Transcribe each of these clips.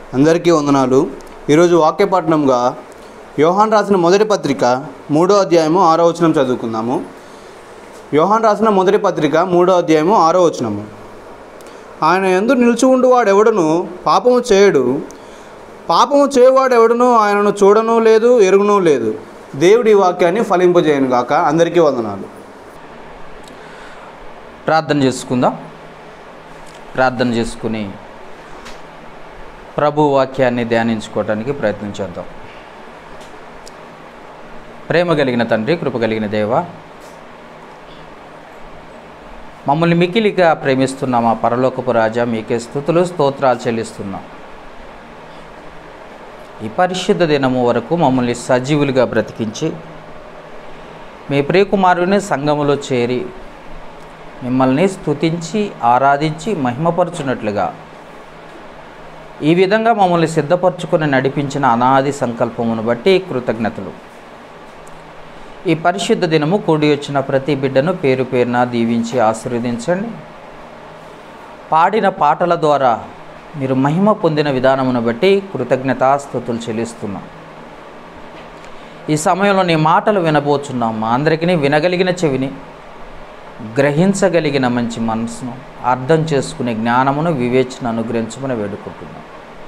అందరికీ వందనాలు. ఈరోజు వాక్యపట్నంగా యోహాన్ రాసిన మొదటి పత్రిక 3వ అధ్యాయము 6వ వచనం చదువుకుందాము. యోహాన్ రాసిన మొదటి పత్రిక 3వ అధ్యాయము 6వ వచనము. ఆయన యందు నిలిచి ఉండువాడు ఎవడును పాపము చేయడు, పాపము చేయవాడెవడును ఆయనను చూడను లేదు, ఎరుగునూ లేదు. దేవుడి వాక్యాన్ని ఫలింపజేయను గాక. అందరికీ వందనాలు. ప్రార్థన చేసుకుందాం. ప్రార్థన చేసుకుని ప్రభు వాక్యాన్ని ధ్యానించుకోవడానికి ప్రయత్నం చేద్దాం. ప్రేమ కలిగిన తండ్రి, కృప కలిగిన దేవ, మమ్మల్ని మిక్కిలిగా ప్రేమిస్తున్నాం. మా పరలోకపు రాజా, మీకే స్తుతులు స్తోత్రాలు చెల్లిస్తున్నాం. ఈ పరిశుద్ధ దినము వరకు మమ్మల్ని సజీవులుగా బ్రతికించి మీ ప్రియకుమారుని సంఘములో చేరి మిమ్మల్ని స్తుతించి ఆరాధించి మహిమపరచున్నట్లుగా ఈ విధంగా మమ్మల్ని సిద్ధపరచుకొని నడిపించిన అనాది సంకల్పమును బట్టి కృతజ్ఞతలు. ఈ పరిశుద్ధ దినము కూడి వచ్చిన ప్రతి బిడ్డను పేరు పేరున దీవించి ఆశీర్వదించండి. పాడిన పాటల ద్వారా మీరు మహిమ పొందిన విధానమును బట్టి కృతజ్ఞతాస్తుతులు చెల్లిస్తున్నాం. ఈ సమయంలో నీ మాటలు వినబోచున్నాం. మా అందరికీ వినగలిగిన చెవిని, గ్రహించగలిగిన మంచి మనసును, అర్థం చేసుకునే జ్ఞానమును, వివేచన అనుగ్రహించమని వేడుకుంటున్నాం.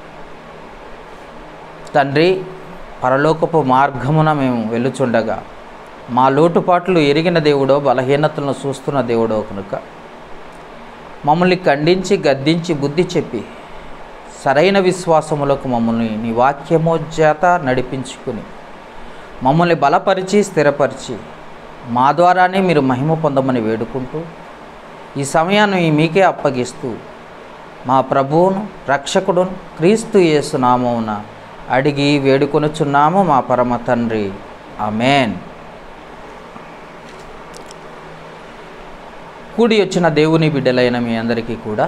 తండ్రి, పరలోకపు మార్గమున మేము వెళ్ళుచుండగా మా లోటుపాట్లు ఎరిగిన దేవుడో, బలహీనతలను చూస్తున్న దేవుడో కనుక మమ్మల్ని ఖండించి గద్దించి బుద్ధి చెప్పి సరైన విశ్వాసములకు మమ్మల్ని నీ వాక్యమో చేత నడిపించుకుని మమ్మల్ని బలపరిచి స్థిరపరిచి మా ద్వారానే మీరు మహిమ పొందమని వేడుకుంటూ ఈ సమయాన్ని మీకే అప్పగిస్తూ మా ప్రభువును రక్షకుడును క్రీస్తు యేసు నామమున అడిగి వేడుకొనుచున్నాము మా పరమ తండ్రి. ఆమేన్. కూడి వచ్చిన దేవుని బిడ్డలైన మీ అందరికీ కూడా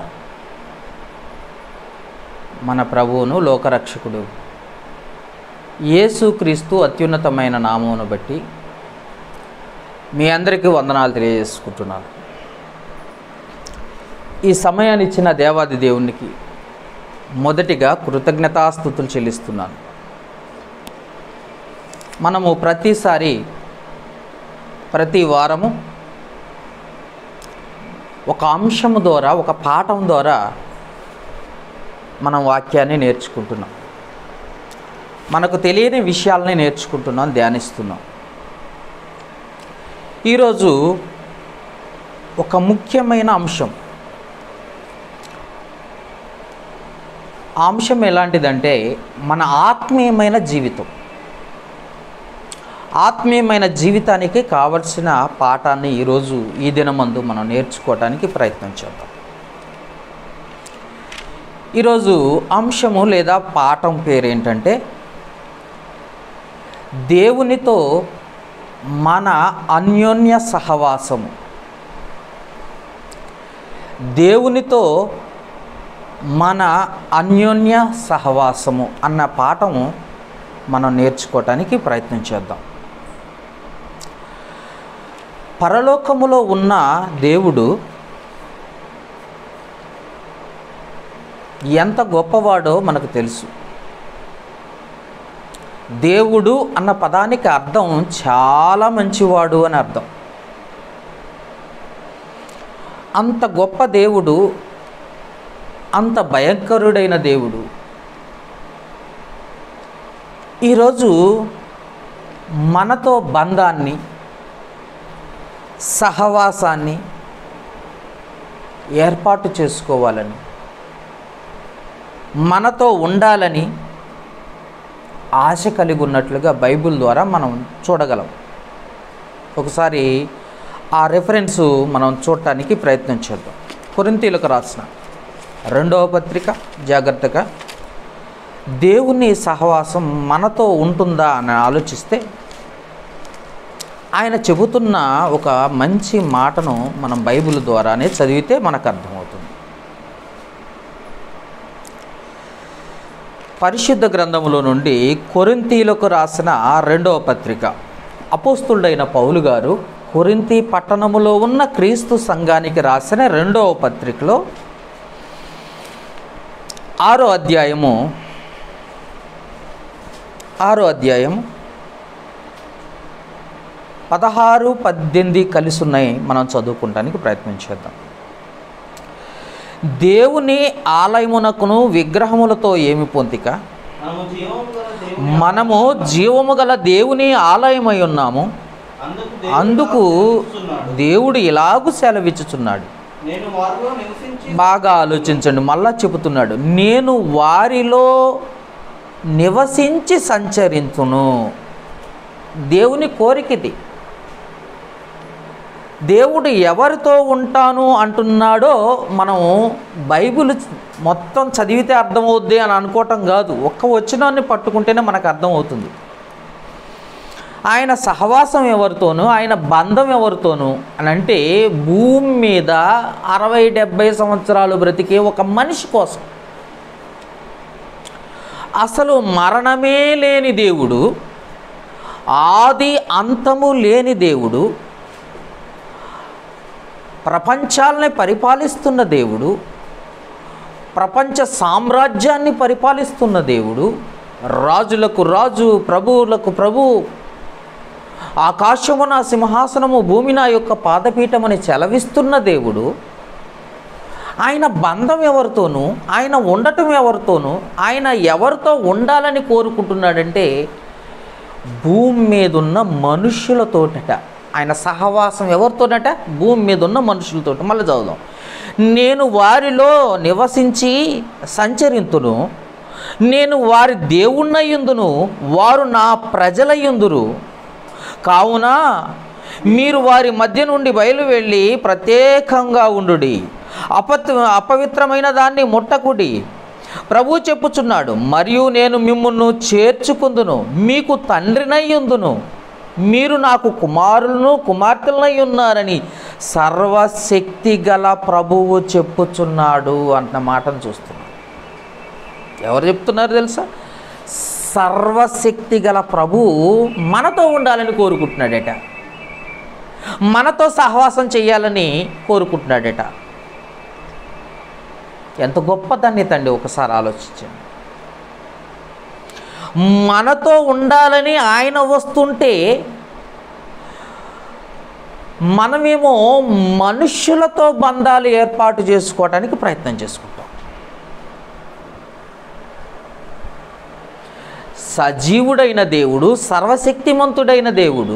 మన ప్రభువును లోకరక్షకుడు యేసు క్రీస్తు అత్యున్నతమైన నామమును బట్టి మీ అందరికీ వందనాలు తెలియజేసుకుంటున్నాను. ఈ సమయాన్ని ఇచ్చిన దేవాది దేవునికి మొదటిగా కృతజ్ఞతాస్తుతులు చెల్లిస్తున్నాను. మనము ప్రతి వారము ఒక అంశము ద్వారా, ఒక పాఠం ద్వారా మనం వాక్యాన్ని నేర్చుకుంటున్నాం. మనకు తెలియని విషయాలని నేర్చుకుంటున్నాం, ధ్యానిస్తున్నాం. ఈరోజు ఒక ముఖ్యమైన అంశం. ఆ అంశం ఎలాంటిదంటే మన ఆత్మీయమైన జీవితం. ఆత్మీయమైన జీవితానికి కావలసిన పాఠాన్ని ఈరోజు ఈ దినమందు మనం నేర్చుకోవడానికి ప్రయత్నం చేద్దాం. ఈరోజు అంశము లేదా పాఠం పేరు ఏంటంటే దేవునితో మన అన్యోన్య సహవాసము. దేవునితో మన అన్యోన్య సహవాసము అన్న పాఠము మనం నేర్చుకోవటానికి ప్రయత్నం చేద్దాం. పరలోకములో ఉన్న దేవుడు ఎంత గొప్పవాడో మనకు తెలుసు. దేవుడు అన్న పదానికి అర్థం చాలా మంచివాడు అని అర్థం. అంత గొప్ప దేవుడు, అంత భయంకరుడైన దేవుడు ఈరోజు మనతో బంధాన్ని, సహవాసాన్ని ఏర్పాటు చేసుకోవాలని, మనతో ఉండాలని ఆశ కలిగి ఉన్నట్లుగా బైబిల్ ద్వారా మనం చూడగలం. ఒకసారి ఆ రెఫరెన్సు మనం చూడటానికి ప్రయత్నం చేద్దాం. కొరింథీయులకు రాసిన 2వ పత్రిక. జాగ్రత్తగా దేవుని సహవాసం మనతో ఉంటుందా అని ఆలోచిస్తే ఆయన చెబుతున్న ఒక మంచి మాటను మనం బైబిల్ ద్వారానే చదివితే మనకు అర్థమవుతుంది. పరిశుద్ధ గ్రంథములో నుండి కొరింథీయులకు రాసిన 2వ పత్రిక. అపోస్తులుడైన పౌలు గారు కొరింథీ పట్టణములో ఉన్న క్రీస్తు సంఘానికి రాసిన 2వ పత్రికలో 6వ అధ్యాయము 6వ అధ్యాయం 16, 18 కలిసి ఉన్నాయి. మనం చదువుకుంటానికి ప్రయత్నం చేద్దాం. దేవుని ఆలయమునకును విగ్రహములతో ఏమి పొంతిక? మనము జీవము గల దేవుని ఆలయమై ఉన్నాము. అందుకు దేవుడు ఇలాగూ సెలవిచ్చుచున్నాడు. బాగా ఆలోచించండి. మళ్ళా చెబుతున్నాడు, నేను వారిలో నివసించి సంచరించును. దేవుని కోరికది. దేవుడు ఎవరితో ఉంటాను అంటున్నాడో మనం బైబిల్ మొత్తం చదివితే అర్థమవుద్ది అని అనుకోవటం కాదు. ఒక్క వచనాన్ని పట్టుకుంటేనే మనకు అర్థమవుతుంది. ఆయన సహవాసం ఎవరితోనూ, ఆయన బంధం ఎవరితోనూ అని అంటే భూమి మీద 60-70 సంవత్సరాలు బ్రతికే ఒక మనిషి కోసం, అసలు మరణమే లేని దేవుడు, ఆది అంతము లేని దేవుడు, ప్రపంచాలని పరిపాలిస్తున్న దేవుడు, ప్రపంచ సామ్రాజ్యాన్ని పరిపాలిస్తున్న దేవుడు, రాజులకు రాజు, ప్రభువులకు ప్రభు, ఆకాశము నా సింహాసనము, భూమి నా యొక్క పాదపీఠమని చెలవిస్తున్న దేవుడు, ఆయన బంధం ఎవరితోనూ, ఆయన ఉండటం ఎవరితోనూ, ఆయన ఎవరితో ఉండాలని కోరుకుంటున్నాడంటే భూమి మీద ఉన్న మనుష్యులతోటట. ఆయన సహవాసం ఎవరితోనట? భూమి మీద ఉన్న మనుషులతో. మళ్ళీ చదువుదాం. నేను వారిలో నివసించి సంచరింతును, నేను వారి దేవుణ్ణయుందును, వారు నా ప్రజలయుందురు. కావున మీరు వారి మధ్య నుండి బయలు వెళ్ళి ప్రత్యేకంగా ఉండుడి, అపవిత్రమైన దాన్ని ముట్టకుడి. ప్రభు చెప్పుచున్నాడు, మరియు నేను మిమ్మును చేర్చుకుందును, మీకు తండ్రినయ్యుందును, మీరు నాకు కుమారులను కుమార్తెలనై ఉన్నారని సర్వశక్తి గల ప్రభువు చెప్పుచున్నాడు అన్న మాటను చూస్తున్నాం. ఎవరు చెప్తున్నారు తెలుసా? సర్వశక్తి గల ప్రభువు మనతో ఉండాలని కోరుకుంటున్నాడట, మనతో సహవాసం చేయాలని కోరుకుంటున్నాడట. ఎంత గొప్ప ధన్యతండి, ఒకసారి ఆలోచించండి. మనతో ఉండాలని ఆయన వస్తుంటే మనమేమో మనుష్యులతో బంధాలు ఏర్పాటు చేసుకోవడానికి ప్రయత్నం చేసుకుంటాం. సజీవుడైన దేవుడు, సర్వశక్తిమంతుడైన దేవుడు,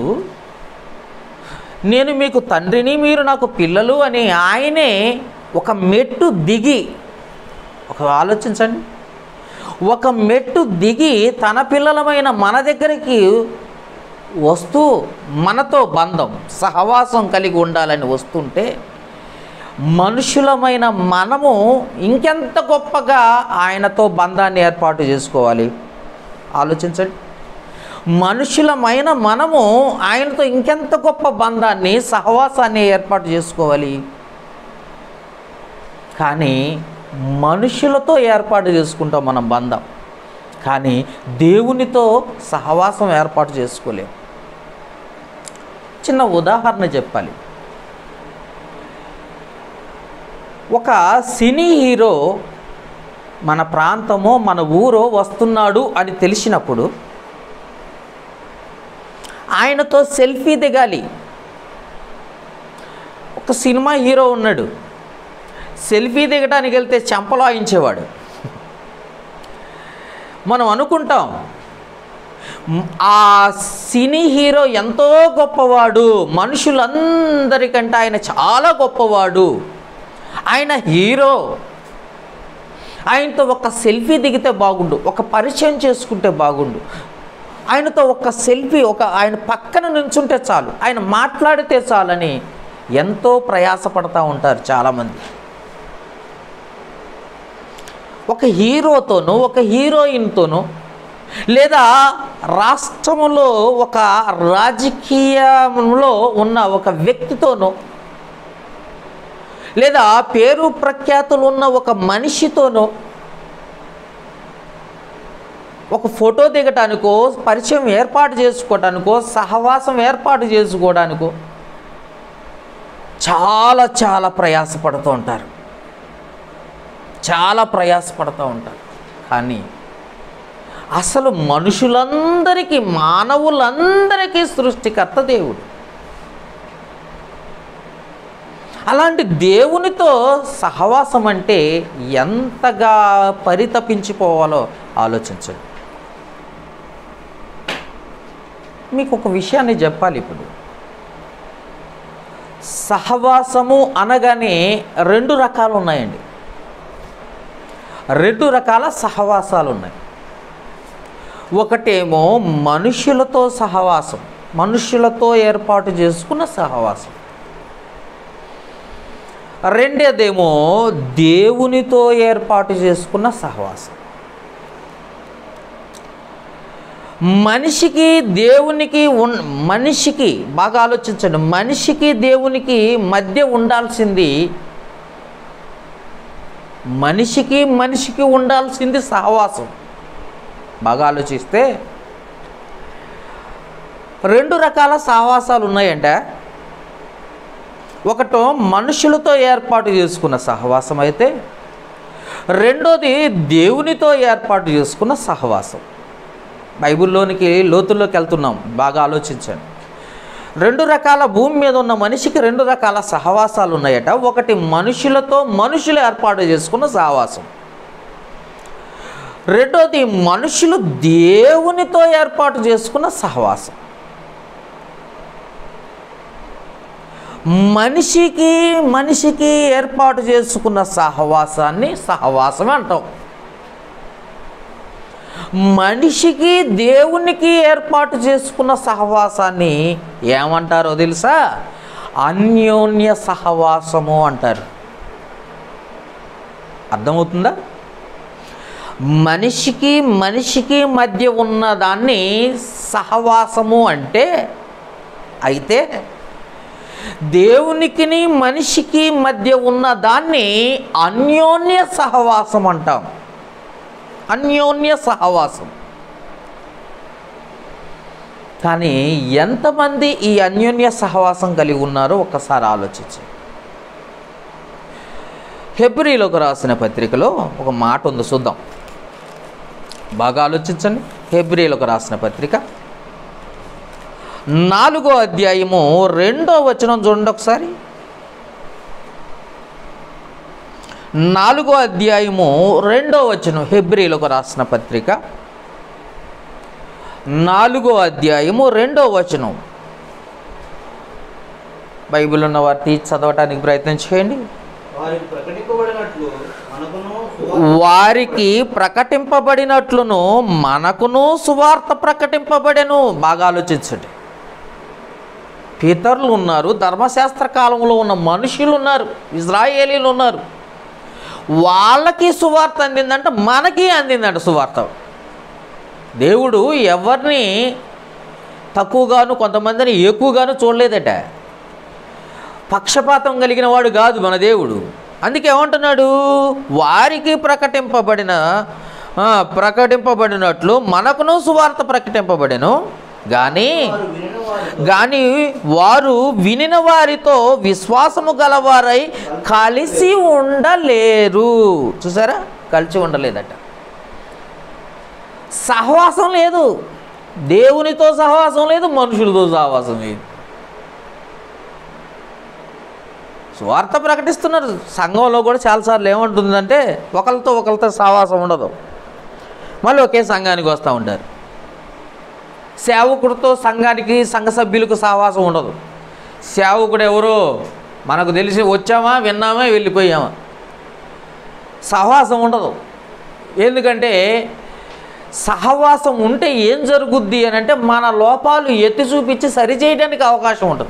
నేను మీకు తండ్రిని, మీరు నాకు పిల్లలు అని ఆయనే ఒక మెట్టు దిగి, ఒక ఆలోచించండి, ఒక మెట్టు దిగి తన పిల్లలమైన మన దగ్గరికి వస్తూ మనతో బంధం, సహవాసం కలిగి ఉండాలని వస్తుంటే మనుషులమైన మనము ఇంకెంత గొప్పగా ఆయనతో బంధాన్ని ఏర్పాటు చేసుకోవాలి. ఆలోచించండి. మనుషులమైన మనము ఆయనతో ఇంకెంత గొప్ప బంధాన్ని, సహవాసాన్ని ఏర్పాటు చేసుకోవాలి. కానీ మనుషులతో ఏర్పాటు చేసుకుంటాం మనం బంధం, కానీ దేవునితో సహవాసం ఏర్పాటు చేసుకోలేం. చిన్న ఉదాహరణ చెప్పాలి. ఒక సినీ హీరో మన ప్రాంతమో మన ఊరో వస్తున్నాడు అని తెలిసినప్పుడు ఆయనతో సెల్ఫీ దిగాలి. ఒక సినిమా హీరో ఉన్నాడు, సెల్ఫీ దిగడానికి వెళ్తే చెంపలాయించేవాడు. మనం అనుకుంటాం ఆ సినీ హీరో ఎంతో గొప్పవాడు, మనుషులందరికంటే ఆయన చాలా గొప్పవాడు, ఆయన హీరో, ఆయనతో ఒక సెల్ఫీ దిగితే బాగుండు, ఒక పరిచయం చేసుకుంటే బాగుండు, ఆయనతో ఒక సెల్ఫీ, ఆయన పక్కన నుంచుంటే చాలు, ఆయన మాట్లాడితే చాలని ఎంతో ప్రయాసపడతా ఉంటారు చాలామంది. ఒక హీరోతోనూ, ఒక హీరోయిన్తోనూ, లేదా రాష్ట్రంలో ఒక రాజకీయంలో ఉన్న ఒక వ్యక్తితోనూ, లేదా పేరు ప్రఖ్యాతులు ఉన్న ఒక మనిషితోనూ ఒక ఫోటో దిగటానికో, పరిచయం ఏర్పాటు చేసుకోవటానికో, సహవాసం ఏర్పాటు చేసుకోవడానికో చాలా చాలా ప్రయాసపడుతూ ఉంటారు, చాలా ప్రయాసపడుతూ ఉంటారు. కానీ అసలు మనుషులందరికీ, మానవులందరికీ సృష్టికర్త దేవుడు. అలాంటి దేవునితో సహవాసం అంటే ఎంతగా పరితపించిపోవాలో ఆలోచించండి. మీకు ఒక విషయాన్ని చెప్పాలి. ఇప్పుడు సహవాసము అనగానే 2 రకాలు ఉన్నాయండి. 2 రకాల సహవాసాలు ఉన్నాయి. ఒకటేమో మనుషులతో సహవాసం, మనుషులతో ఏర్పాటు చేసుకున్న సహవాసం. రెండోదేమో దేవునితో ఏర్పాటు చేసుకున్న సహవాసం. మనిషికి దేవునికి మనిషికి బాగా ఆలోచించండి, మనిషికి దేవునికి మధ్య ఉండాల్సింది, మనిషికి ఉండాల్సింది సహవాసం. బాగా ఆలోచిస్తే 2 రకాల సహవాసాలు ఉన్నాయంట. ఒకటో మనుషులతో ఏర్పాటు చేసుకున్న సహవాసం అయితే, రెండోది దేవునితో ఏర్పాటు చేసుకున్న సహవాసం. బైబిల్లోనికి లోతుల్లోకి వెళ్తున్నాం, బాగా ఆలోచించండి. 2 రకాల భూమి మీద ఉన్న మనిషికి 2 రకాల సహవాసాలు ఉన్నాయట. ఒకటి మనుషులతో మనుషులు ఏర్పాటు చేసుకున్న సహవాసం, రెండోది మనుషులు దేవునితో ఏర్పాటు చేసుకున్న సహవాసం. మనిషికి ఏర్పాటు చేసుకున్న సహవాసాన్ని సహవాసం అంటాం. మనిషికి దేవునికి ఏర్పాటు చేసుకున్న సహవాసాన్ని ఏమంటారో తెలుసా? అన్యోన్య సహవాసము అంటారు. అర్థమవుతుందా? మనిషికి మధ్య ఉన్నదాన్ని సహవాసము అంటే, అయితే దేవునికి మనిషికి మధ్య ఉన్నదాన్ని అన్యోన్య సహవాసం అంటాం. అన్యోన్య సహవాసం. కానీ ఎంతమంది ఈ అన్యోన్య సహవాసం కలిగి ఉన్నారో ఒక్కసారి ఆలోచించండి. హెబ్రీలకు రాసిన పత్రికలో ఒక మాట ఉంది, చూద్దాం. బాగా ఆలోచించండి. హెబ్రీలకు రాసిన పత్రిక 4వ అధ్యాయము 2వ వచనం చూడండి ఒకసారి. 4వ అధ్యాయము 2వ వచనం, హెబ్రీలకు రాసిన పత్రిక 4వ అధ్యాయము 2వ వచనం. బైబిల్ ఉన్న వారు తీసి చదవటానికి ప్రయత్నం చేయండి. వారికి ప్రకటింపబడినట్లును మనకును సువార్త ప్రకటింపబడెను. బాగా ఆలోచించండి. పితరులు ఉన్నారు, ధర్మశాస్త్ర కాలంలో ఉన్న మనుషులు ఉన్నారు, ఇజ్రాయేలీలు ఉన్నారు. వాళ్ళకి సువార్త అందిందంట, మనకి అందిందంట సువార్త. దేవుడు ఎవరిని తక్కువగాను కొంతమందిని ఎక్కువగాను చూడలేదట. పక్షపాతం కలిగిన వాడు కాదు మన దేవుడు. అందుకే ఏమంటున్నాడు? వారికి ప్రకటింపబడినట్లు మనకును సువార్త ప్రకటింపబడెను, కానీ వారు వినిన వారితో విశ్వాసము గలవారై కలిసి ఉండలేరు. చూసారా? కలిసి ఉండలేదట. సహవాసం లేదు, దేవునితో సహవాసం లేదు, మనుషులతో సహవాసం లేదు. స్వార్థ ప్రకటిస్తున్నారు. సంఘంలో కూడా చాలాసార్లు ఏమంటుందంటే ఒకరితో సహవాసం ఉండదు, మళ్ళీ ఒకే సంఘానికి వస్తూ ఉంటారు. సేవకుడితో సంఘానికి సంఘ సభ్యులకు సహవాసం ఉండదు. సేవకుడు ఎవరో మనకు తెలిసి వచ్చామా, విన్నామా, వెళ్ళిపోయామా, సహవాసం ఉండదు. ఎందుకంటే సహవాసం ఉంటే ఏం జరుగుద్ది అని అంటే మన లోపాలు ఎత్తి చూపించి సరిచేయడానికి అవకాశం ఉంటుంది.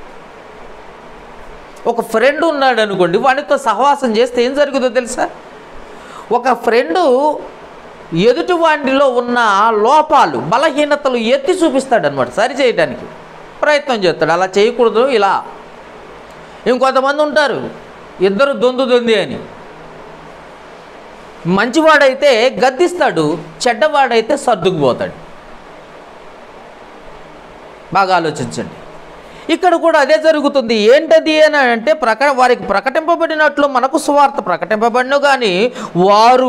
ఒక ఫ్రెండ్ ఉన్నాడు అనుకోండి, వాడితో సహవాసం చేస్తే ఏం జరుగుతుందో తెలుసా? ఒక ఫ్రెండు ఎదుటి వాడిలో ఉన్న లోపాలు, బలహీనతలు ఎత్తి చూపిస్తాడు అనమాట, సరి చేయడానికి ప్రయత్నం చేస్తాడు. అలా చేయకూడదు, ఇలా. ఇంకొంతమంది ఉంటారు, ఇద్దరు దొంది అని. మంచివాడైతే గద్దిస్తాడు, చెడ్డవాడైతే సర్దుకుపోతాడు. బాగా ఆలోచించండి. ఇక్కడ కూడా అదే జరుగుతుంది. ఏంటది అని అంటే వారికి ప్రకటింపబడినట్లు మనకు సువార్త ప్రకటింపబడిన కానీ వారు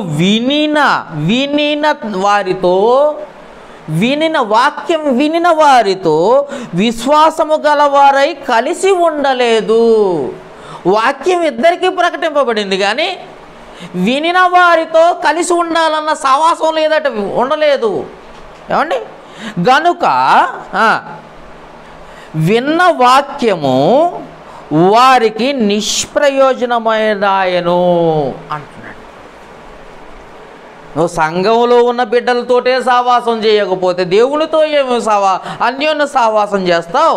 వినిన వాక్యం వినిన వారితో విశ్వాసము గలవారై కలిసి ఉండలేదు. వాక్యం ఇద్దరికీ ప్రకటింపబడింది కానీ వినిన వారితో కలిసి ఉండాలన్న సావాసం లేదట, ఉండలేదు. ఏమండి? గనుక విన్న వాక్యము వారికి నిష్ప్రయోజనమైనాయను అంటున్నాడు. నువ్వు సంఘంలో ఉన్న బిడ్డలతోటే సావాసం చేయకపోతే దేవునితో ఏమి అన్యోన్య సావాసం చేస్తావు?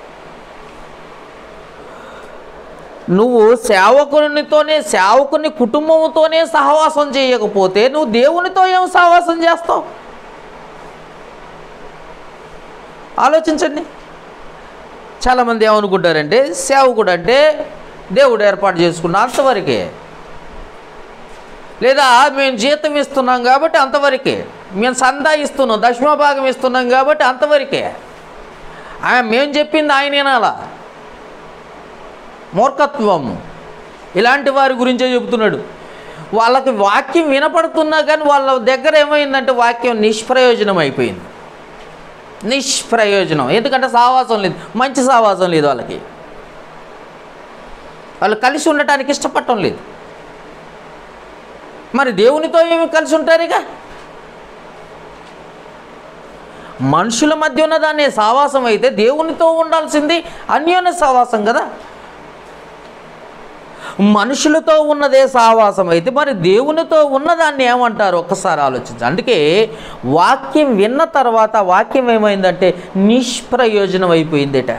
నువ్వు సేవకుని కుటుంబంతోనే సహవాసం చేయకపోతే నువ్వు దేవునితో ఏం సహవాసం చేస్తావు? ఆలోచించండి. చాలామంది ఏమనుకుంటారంటే సేవకుడు అంటే దేవుడు ఏర్పాటు చేసుకున్న అంతవరకే, లేదా మేము జీతం ఇస్తున్నాం కాబట్టి అంతవరకే, మేము సందా ఇస్తున్నాం, దశమభాగం ఇస్తున్నాం కాబట్టి అంతవరకే, మేము చెప్పింది ఆయన వినాలా. మూర్ఖత్వం. ఇలాంటి వారి గురించే చెబుతున్నాడు. వాళ్ళకి వాక్యం వినపడుతున్నా కానీ వాళ్ళ దగ్గర ఏమైందంటే వాక్యం నిష్ప్రయోజనం అయిపోయింది. నిష్ప్రయోజనం. ఎందుకంటే సావాసం లేదు, మంచి సావాసం లేదు వాళ్ళకి. వాళ్ళు కలిసి ఉండటానికి ఇష్టపడటం లేదు. మరి దేవునితో ఏమి కలిసి ఉంటారు? ఇక మనుషుల మధ్య ఉన్నదాన్ని సావాసం అయితే దేవునితో ఉండాల్సింది అన్యోన్య సావాసం కదా. మనుషులతో ఉన్నదే సావాసం అయితే మరి దేవునితో ఉన్నదాన్ని ఏమంటారు? ఒక్కసారి ఆలోచించండి. అందుకే వాక్యం విన్న తర్వాత వాక్యం ఏమైందంటే నిష్ప్రయోజనం అయిపోయిందట.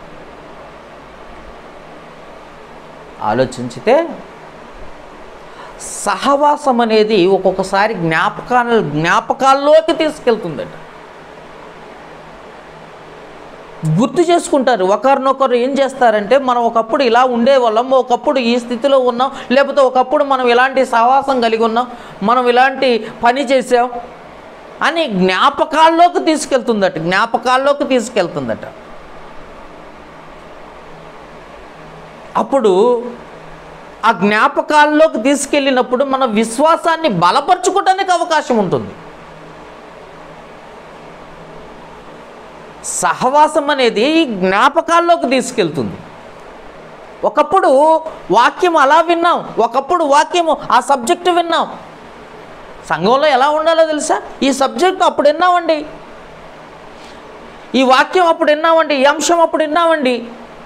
ఆలోచించితే సహవాసం అనేది ఒక్కొక్కసారి జ్ఞాపకాల్లోకి తీసుకెళ్తుందట. గుర్తు చేసుకుంటారు. ఒకరినొకరు ఏం చేస్తారంటే మనం ఒకప్పుడు ఇలా ఉండేవాళ్ళం, ఒకప్పుడు ఈ స్థితిలో ఉన్నాం, లేకపోతే ఒకప్పుడు మనం ఇలాంటి సహవాసం కలిగి ఉన్నాం, మనం ఇలాంటి పని చేసాం అని జ్ఞాపకాల్లోకి తీసుకెళ్తుందట. అప్పుడు ఆ జ్ఞాపకాల్లోకి తీసుకెళ్ళినప్పుడు మన విశ్వాసాన్ని బలపరచుకోవడానికి అవకాశం ఉంటుంది. సహవాసం అనేది జ్ఞాపకాల్లోకి తీసుకెళ్తుంది. ఒకప్పుడు వాక్యం అలా విన్నాం, ఒకప్పుడు వాక్యము ఆ సబ్జెక్టు విన్నాం. సంఘంలో ఎలా ఉండాలో తెలుసా? ఈ సబ్జెక్టు అప్పుడు విన్నామండి, ఈ వాక్యం అప్పుడు విన్నామండి, ఈ అంశం అప్పుడు విన్నామండి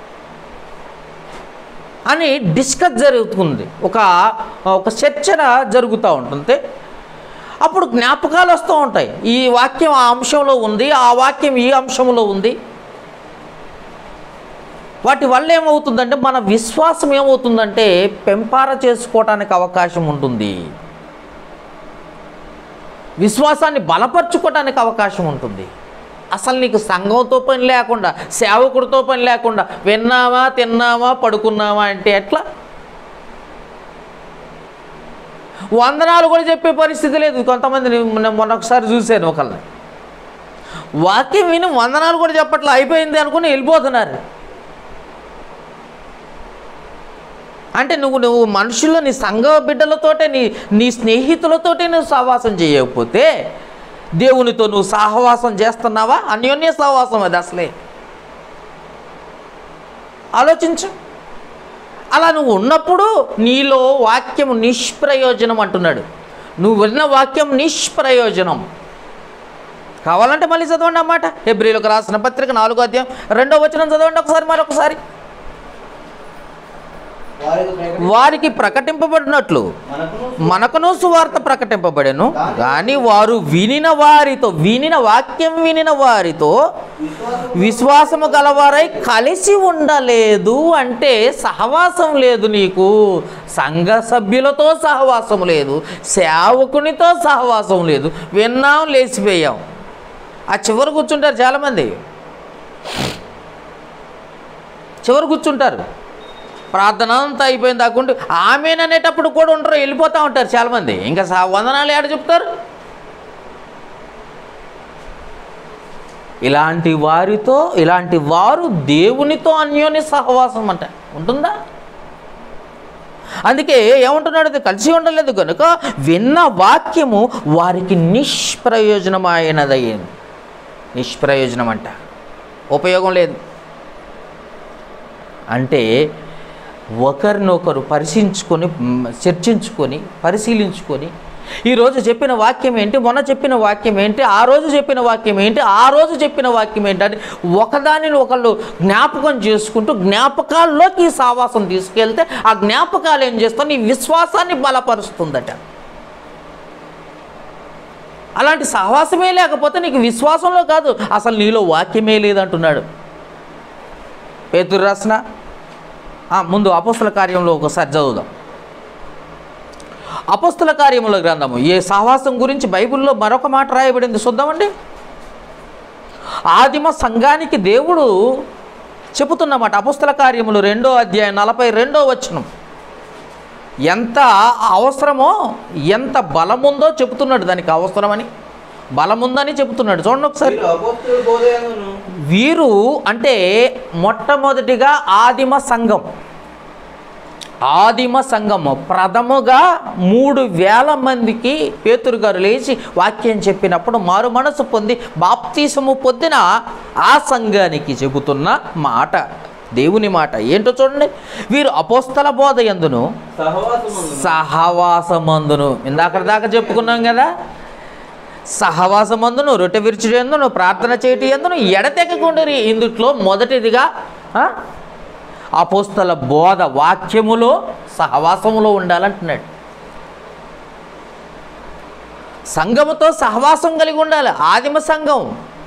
అని డిస్కస్ జరుగుతుంది. ఒక చర్చన జరుగుతూ ఉంటుంది. అప్పుడు జ్ఞాపకాలు వస్తూ ఉంటాయి. ఈ వాక్యం ఆ అంశంలో ఉంది, ఆ వాక్యం ఈ అంశంలో ఉంది. వాటి వల్ల ఏమవుతుందంటే మన విశ్వాసం ఏమవుతుందంటే పెంపార చేసుకోవటానికి అవకాశం ఉంటుంది. విశ్వాసాన్ని బలపరచుకోవటానికి అవకాశం ఉంటుంది. అసలు నీకు సంఘంతో పని లేకుండా, సేవకుడితో పని లేకుండా విన్నామా, తిన్నామా, పడుకున్నామా అంటే ఎట్లా? వందనాలు కూడా చెప్పే పరిస్థితి లేదు. కొంతమందిని మొన్న ఒకసారి చూశాను, ఒకళ్ళని వాక్యం విని వందనాలు కూడా చెప్పట్లా, అయిపోయింది అనుకుని వెళ్ళిపోతున్నారు. అంటే నువ్వు మనుషుల్లో నీ సంఘ బిడ్డలతోటే నీ స్నేహితులతోటే నువ్వు సహవాసం చేయకపోతే దేవునితో నువ్వు సహవాసం చేస్తున్నావా? అన్యోన్య సహవాసం అది అసలే. ఆలోచించు. అలా నువ్వు ఉన్నప్పుడు నీలో వాక్యం నిష్ప్రయోజనం అంటున్నాడు. నువ్వు విన్న వాక్యం నిష్ప్రయోజనం. కావాలంటే మళ్ళీ చదవండి అన్నమాట. హెబ్రీయులకు రాసిన పత్రిక 4వ అధ్యాయం 2వ వచనం చదవండి మరొకసారి. వారికి ప్రకటింపబడినట్లు మనకును సువార్త ప్రకటింపబడెను, కానీ వారు వినిన వాక్యం వినిన వారితో విశ్వాసము గలవారై కలిసి ఉండలేదు. అంటే సహవాసం లేదు. నీకు సంఘ సభ్యులతో సహవాసం లేదు, సేవకునితో సహవాసం లేదు. విన్నాం, లేచిపోయాం. ఆ చివరి కూర్చుంటారు చాలామంది. చివరి కూర్చుంటారు. ప్రార్థన అంతా అయిపోయిన దాకుంటూ ఆమెన్ అనేటప్పుడు కూడా ఉంటారు, వెళ్ళిపోతూ ఉంటారు చాలామంది. ఇంకా వందనాలు ఏడ చెప్తారు? ఇలాంటి వారు దేవునితో అన్యోన్య సహవాసం అంట ఉంటుందా? అందుకే ఏమంటున్నాడు, అది కలిసి ఉండలేదు కనుక విన్న వాక్యము వారికి నిష్ప్రయోజనమైనదయ్యింది. నిష్ప్రయోజనం అంట, ఉపయోగం లేదు. అంటే ఒకరినొకరు పరిశీలించుకొని ఈరోజు చెప్పిన వాక్యం ఏంటి, మొన్న చెప్పిన వాక్యం ఏంటి, ఆ రోజు చెప్పిన వాక్యం ఏంటి, ఆ రోజు చెప్పిన వాక్యం ఏంటి అని ఒకదానిని ఒకళ్ళు జ్ఞాపకం చేసుకుంటూ జ్ఞాపకాల్లోకి ఈ సావాసం తీసుకెళ్తే ఆ జ్ఞాపకాలు ఏం చేస్తాయి, నీ విశ్వాసాన్ని బలపరుస్తుందట. అలాంటి సహవాసమే లేకపోతే నీకు విశ్వాసంలో కాదు, అసలు నీలో వాక్యమే లేదంటున్నాడు. పేతురు రాసిన ముందు అపోస్తల కార్యంలో ఒకసారి చదువుదాం. అపోస్తల కార్యముల గ్రంథము ఈ సహవాసం గురించి బైబిల్లో మరొక మాట రాయబడింది, చూద్దామండి. ఆదిమ సంఘానికి దేవుడు చెబుతున్నమాట. అపోస్తల కార్యములు 2వ అధ్యాయం 42వ వచనం. ఎంత అవసరమో, ఎంత బలముందో చెబుతున్నాడు. దానికి అవసరమని, బలముందని చెబుతున్నాడు. చూడండి ఒకసారి. వీరు అంటే మొట్టమొదటిగా ఆదిమ సంఘము ప్రథముగా 3000 మందికి పేతురు గారు లేచి వాక్యం చెప్పినప్పుడు మారు మనసు పొంది బాప్తీసము పొందిన ఆ సంఘానికి చెబుతున్న మాట, దేవుని మాట ఏంటో చూడండి. వీరు అపోస్తల బోధ యందును సహవాసమందును, ఇందాక దాకా చెప్పుకున్నాం కదా, సహవాసమందును, రొట్టె విరుచుడు యందును, ప్రార్థన చేయటి యందును ఎడతెగకుండిరి. ఇందుట్లో మొదటిదిగా అపోస్తల బోధ, వాక్యములో సహవాసములో ఉండాలంటున్నాడు. సంఘముతో సహవాసం కలిగి ఉండాలి. ఆదిమ సంఘం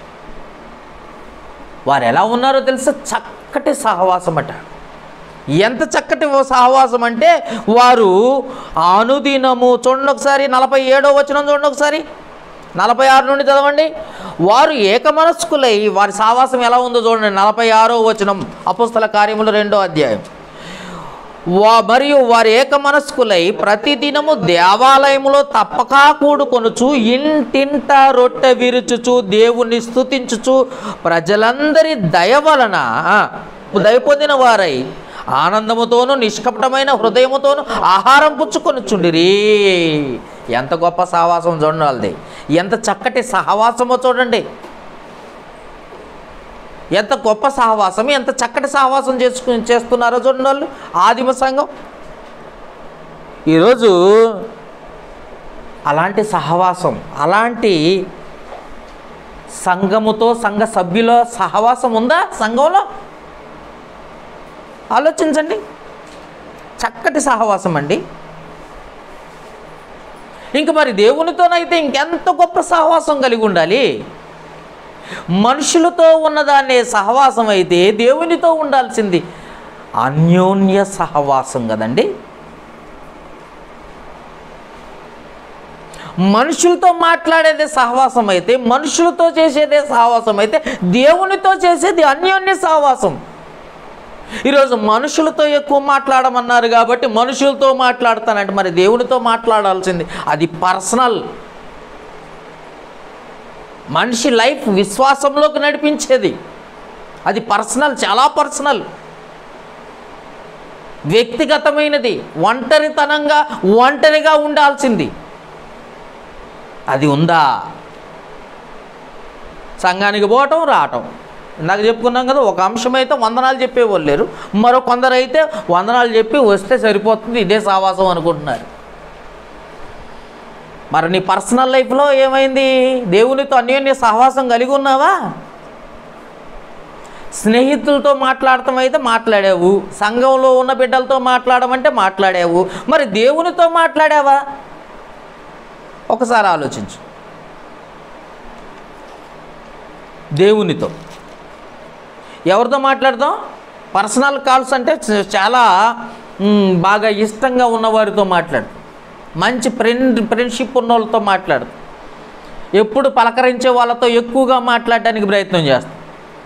వారు ఎలా ఉన్నారో తెలుసా? చక్కటి సహవాసం అట. ఎంత చక్కటి సహవాసం అంటే వారు అనుదినము, చూడండి ఒకసారి 47వ వచనం చూడండి ఒకసారి, 46 నుండి చదవండి. వారు ఏకమనస్కులై, వారి సహవాసం ఎలా ఉందో చూడండి. 46వ వచనం అపోస్తల కార్యములు 2వ అధ్యాయం. మరియు వారు ఏకమనస్కులై ప్రతిదినము దేవాలయములో తప్పక కూడుకొనుచు ఇంటింట రొట్టె విరుచుచు దేవుని స్తుతించుచు ప్రజలందరి దయ వలన దయ పొందిన వారై ఆనందముతోనూ నిష్కపటమైన హృదయముతోనూ ఆహారం పుచ్చుకొనుచుండిరి. ఎంత గొప్ప సహవాసం చూడండి వాళ్ళది, ఎంత చక్కటి సహవాసమో చూడండి. ఎంత గొప్ప సహవాసం, ఎంత చక్కటి సహవాసం చేస్తున్నారో చూడండి వాళ్ళు, ఆదిమ సంఘం. ఈరోజు అలాంటి సహవాసం, అలాంటి సంఘముతో సంఘ సభ్యుల సహవాసం ఉందా సంఘంలో? ఆలోచించండి. చక్కటి సహవాసం అండి. ఇంక మరి దేవునితోనైతే ఇంకెంత గొప్ప సహవాసం కలిగి ఉండాలి. మనుషులతో ఉన్నదాన్నే సహవాసం అయితే దేవునితో ఉండాల్సింది అన్యోన్య సహవాసం కదండి. మనుషులతో మాట్లాడేదే సహవాసం అయితే, మనుషులతో చేసేదే సహవాసం అయితే, దేవునితో చేసేది అన్యోన్య సహవాసం. ఈరోజు మనుషులతో ఎక్కువ మాట్లాడమన్నారు కాబట్టి మనుషులతో మాట్లాడతానంటే మరి దేవునితో మాట్లాడాల్సింది అది పర్సనల్. మనిషి లైఫ్ విశ్వాసంలోకి నడిపించేది అది పర్సనల్, చాలా పర్సనల్, వ్యక్తిగతమైనది, ఒంటరిగా ఉండాల్సింది. అది ఉందా? సంఘానికి పోవటం రావటం, ఇందాక చెప్పుకున్నాం కదా. ఒక అంశం అయితే వందనాలు చెప్పేవాళ్ళు లేరు, మరో కొందరు అయితే వందనాలు చెప్పి వస్తే సరిపోతుంది, ఇదే సహవాసం అనుకుంటున్నారు. మరి నీ పర్సనల్ లైఫ్లో ఏమైంది? దేవునితో అన్యోన్య సహవాసం కలిగి ఉన్నావా? స్నేహితులతో మాట్లాడటం అయితే మాట్లాడావు, సంఘంలో ఉన్న బిడ్డలతో మాట్లాడమంటే మాట్లాడావు, మరి దేవునితో మాట్లాడావా? ఒకసారి ఆలోచించు. దేవునితో ఎవరితో మాట్లాడదాం? పర్సనల్ కాల్స్ అంటే చాలా బాగా ఇష్టంగా ఉన్నవారితో మాట్లాడు, మంచి ఫ్రెండ్షిప్ ఉన్న వాళ్ళతో మాట్లాడు, ఎప్పుడు పలకరించే వాళ్ళతో ఎక్కువగా మాట్లాడడానికి ప్రయత్నం చేస్తాం.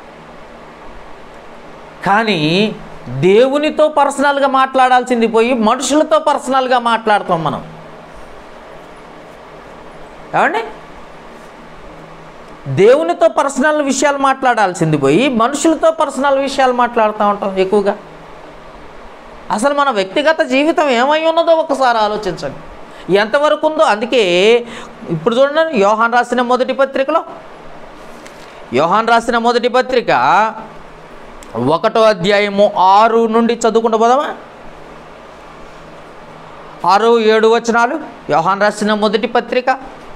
కానీ దేవునితో పర్సనల్గా మాట్లాడాల్సింది పోయి మనుషులతో పర్సనల్గా మాట్లాడతాం మనం. ఏమండి? దేవునితో పర్సనల్ విషయాలు మాట్లాడాల్సింది పోయి మనుషులతో పర్సనల్ విషయాలు మాట్లాడుతూ ఉంటాం ఎక్కువగా. అసలు మన వ్యక్తిగత జీవితం ఏమై ఉన్నదో ఒకసారి ఆలోచించండి, ఎంతవరకు ఉందో. అందుకే ఇప్పుడు చూడండి, యోహాన్ రాసిన మొదటి పత్రికలో, యోహాన్ రాసిన మొదటి పత్రిక 1వ అధ్యాయము 6 నుండి చదువుకుంటూ పోదామా? 6, 7 వచనాలు. యోహాన్ రాసిన మొదటి పత్రిక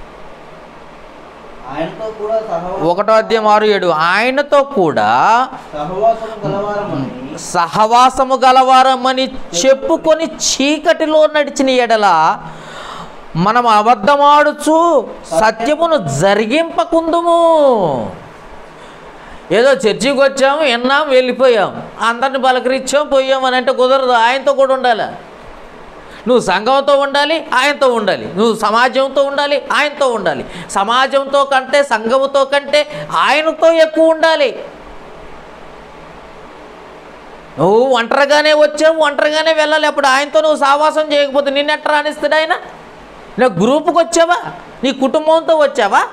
1వ అధ్యాయం 6, 7. ఆయనతో కూడా సహవాసము గలవారమని చెప్పుకొని చీకటిలో నడిచిన ఎడల మనం అబద్ధమాడుచు సత్యమును జరిగింపకుందుము. ఏదో చర్చికి వచ్చాము, విన్నాం, వెళ్ళిపోయాం, అందరిని పలకరించాం, పోయాం అని అంటే కుదరదు. ఆయనతో కూడా ఉండాలి. నువ్వు సంఘంతో ఉండాలి, ఆయనతో ఉండాలి. నువ్వు సమాజంతో ఉండాలి, ఆయనతో ఉండాలి. సమాజంతో కంటే, సంఘంతో కంటే ఆయనతో ఎక్కువ ఉండాలి. నువ్వు ఒంటరిగానే వచ్చావు, ఒంటరిగానే వెళ్ళాలి. అప్పుడు ఆయనతో నువ్వు సావాసం చేయకపోతే నిన్నెట్ట రాణిస్తాడు ఆయన? నువ్వు గ్రూపుకి వచ్చావా? నీ కుటుంబంతో వచ్చావా?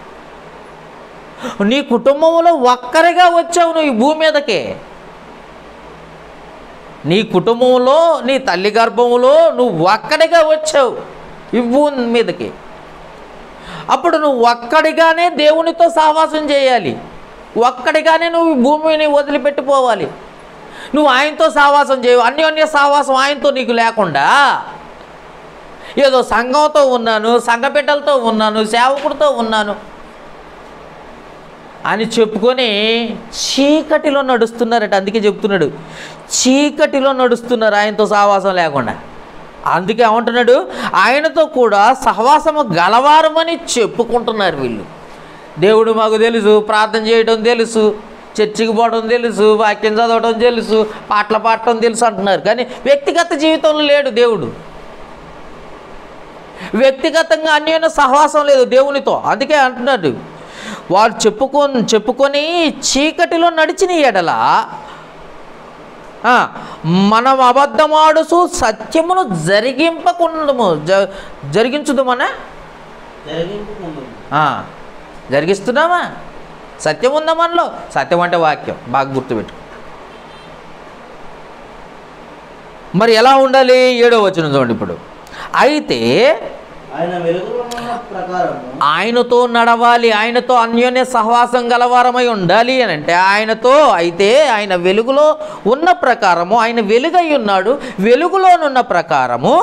నీ కుటుంబంలో ఒక్కరిగా వచ్చావు నువ్వు ఈ భూమి మీదకి. నీ కుటుంబంలో, నీ తల్లి గర్భంలో నువ్వు ఒక్కడిగా వచ్చావు ఈ భూమి మీదకి. అప్పుడు నువ్వు ఒక్కడిగానే దేవునితో సహవాసం చేయాలి, ఒక్కడిగానే నువ్వు ఈ భూమిని వదిలిపెట్టిపోవాలి. నువ్వు ఆయనతో సహవాసం చేయవు, అన్యోన్య సహవాసం ఆయనతో నీకు లేకుండా ఏదో సంఘంతో ఉన్నాను, సంఘ బిడ్డలతో ఉన్నాను, సేవకుడితో ఉన్నాను అని చెప్పుకొని చీకటిలో నడుస్తున్నారట. అందుకే చెప్తున్నాడు, చీకటిలో నడుస్తున్నారు ఆయనతో సహవాసం లేకుండా. అందుకే ఏమంటున్నాడు, ఆయనతో కూడా సహవాసము గలవారమని చెప్పుకుంటున్నారు వీళ్ళు. దేవుడు మాకు తెలుసు, ప్రార్థన చేయడం తెలుసు, చర్చికి పోవడం తెలుసు, వాక్యం చదవడం తెలుసు, పాటలు పాడటం తెలుసు అంటున్నారు. కానీ వ్యక్తిగత జీవితంలో లేడు దేవుడు. వ్యక్తిగతంగా అన్యోన్య సహవాసం లేదు దేవునితో. అందుకే అంటున్నాడు, వారు చెప్పుకొని చీకటిలో నడిచిన ఎడల మనం అబద్ధమాడుచు సత్యమును జరిగించుదామనా? జరిగిస్తున్నామా? సత్యం ఉందా మనలో? సత్యం అంటే వాక్యం, బాగా గుర్తుపెట్టు. మరి ఎలా ఉండాలి? 7వ వచనం చూడండి ఇప్పుడు. అయితే ఆయనతో నడవాలి, ఆయనతో అన్యోన్య సహవాసం గలవారమై ఉండాలి అని అంటే ఆయన వెలుగులో ఉన్న ప్రకారము, ఆయన వెలుగై ఉన్నాడు, వెలుగులోనున్న ప్రకారము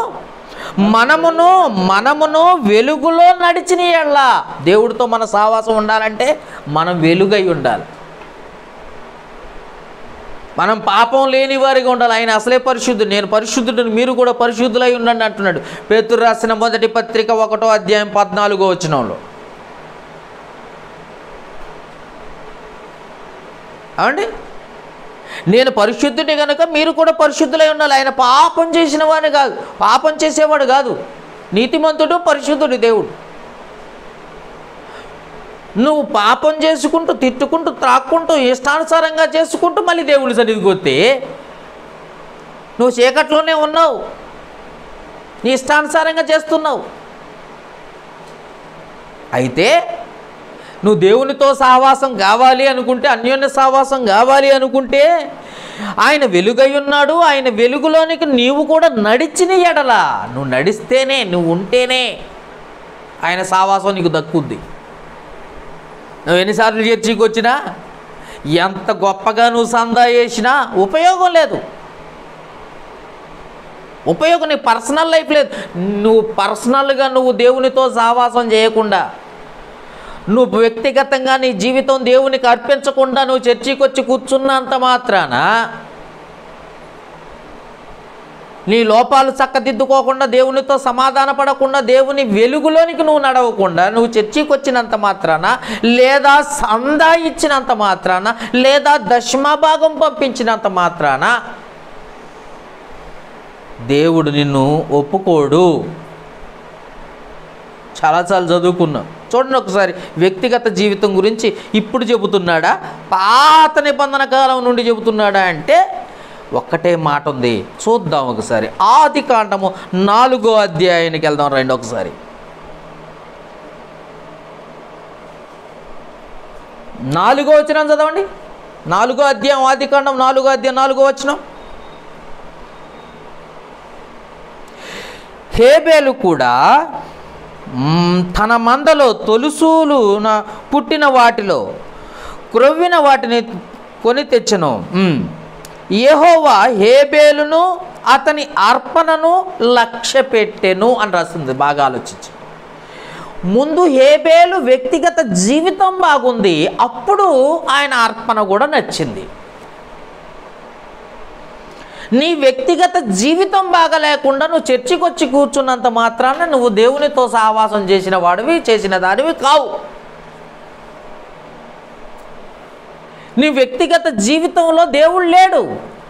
మనమును వెలుగులో నడిచిన ఎడల. దేవుడితో మన సహవాసం ఉండాలంటే మనం వెలుగై ఉండాలి, మనం పాపం లేని వారిగా ఉండాలి. ఆయన అసలే పరిశుద్ధుడు, నేను పరిశుద్ధుడిని, మీరు కూడా పరిశుద్ధులై ఉండండి అంటున్నాడు. పేతురు రాసిన మొదటి పత్రిక 1వ అధ్యాయం 14వ వచనంలో. అవండి, నేను పరిశుద్ధుని కనుక మీరు కూడా పరిశుద్ధులై ఉండాలి. ఆయన పాపం చేసిన వాడిని కాదు, పాపం చేసేవాడు కాదు, నీతిమంతుడు, పరిశుద్ధుడు దేవుడు. నువ్వు పాపం చేసుకుంటూ, తిట్టుకుంటూ, త్రాక్కుంటూ, ఇష్టానుసారంగా చేసుకుంటూ మళ్ళీ దేవుడి సన్నిధికి వస్తే నువ్వు చీకట్లోనే ఉన్నావు, నీ ఇష్టానుసారంగా చేస్తున్నావు. అయితే నువ్వు దేవునితో సహవాసం కావాలి అనుకుంటే, అన్యోన్య సహవాసం కావాలి అనుకుంటే, ఆయన వెలుగై ఉన్నాడు, ఆయన వెలుగులోనికి నీవు కూడా నడిచిన ఎడల, నువ్వు నడిస్తేనే, నువ్వు ఉంటేనే ఆయన సహవాసం నీకు దక్కుద్ది. నువ్వు ఎన్నిసార్లు చర్చికి వచ్చినా, ఎంత గొప్పగా నువ్వు సందా చేసినా ఉపయోగం లేదు. ఉపయోగం నీ పర్సనల్ లైఫ్ లేదు. నువ్వు పర్సనల్గా నువ్వు దేవునితో సహవాసం చేయకుండా, నువ్వు వ్యక్తిగతంగా నీ జీవితం దేవునికి అర్పించకుండా నువ్వు చర్చికి వచ్చి కూర్చున్నంత మాత్రాన, నీ లోపాలు చక్కదిద్దుకోకుండా, దేవునితో సమాధాన పడకుండా, దేవుని వెలుగులోనికి నువ్వు నడవకుండా నువ్వు చర్చికి వచ్చినంత మాత్రాన, లేదా సందా ఇచ్చినంత మాత్రాన, లేదా దశమభాగం పంపించినంత మాత్రాన దేవుడు నిన్ను ఒప్పుకోడు. చాలాసార్లు చదువుకున్నాం. చూడండి ఒకసారి, వ్యక్తిగత జీవితం గురించి ఇప్పుడు చెబుతున్నాడా, పాత నిబంధన కాలం నుండి చెబుతున్నాడా అంటే ఒక్కటే మాట ఉంది. చూద్దాం ఒకసారి. ఆదికాండము 4వ అధ్యాయానికి వెళ్దాం రండి ఒకసారి. 4వ వచనం చదవండి. 4వ అధ్యాయం ఆదికాండం 4వ అధ్యాయం 4వ వచనం. హేబేలు కూడా తన మందలో తొలుసూలు పుట్టిన వాటిలో క్రొవ్విన వాటిని కొని తెచ్చెను. యెహోవా హేబేలును అతని అర్పణను లక్ష్యపెట్టెను అని రాస్తుంది. బాగా ఆలోచించి, ముందు హేబేలు వ్యక్తిగత జీవితం బాగుంది, అప్పుడు ఆయన అర్పణ కూడా నచ్చింది. నీ వ్యక్తిగత జీవితం బాగా లేకుండా నువ్వు చర్చికి వచ్చి కూర్చున్నంత మాత్రాన నువ్వు దేవునితో సహవాసం చేసిన వాడివి, చేసిన దానివి కావు. నీ వ్యక్తిగత జీవితంలో దేవుడు లేడు,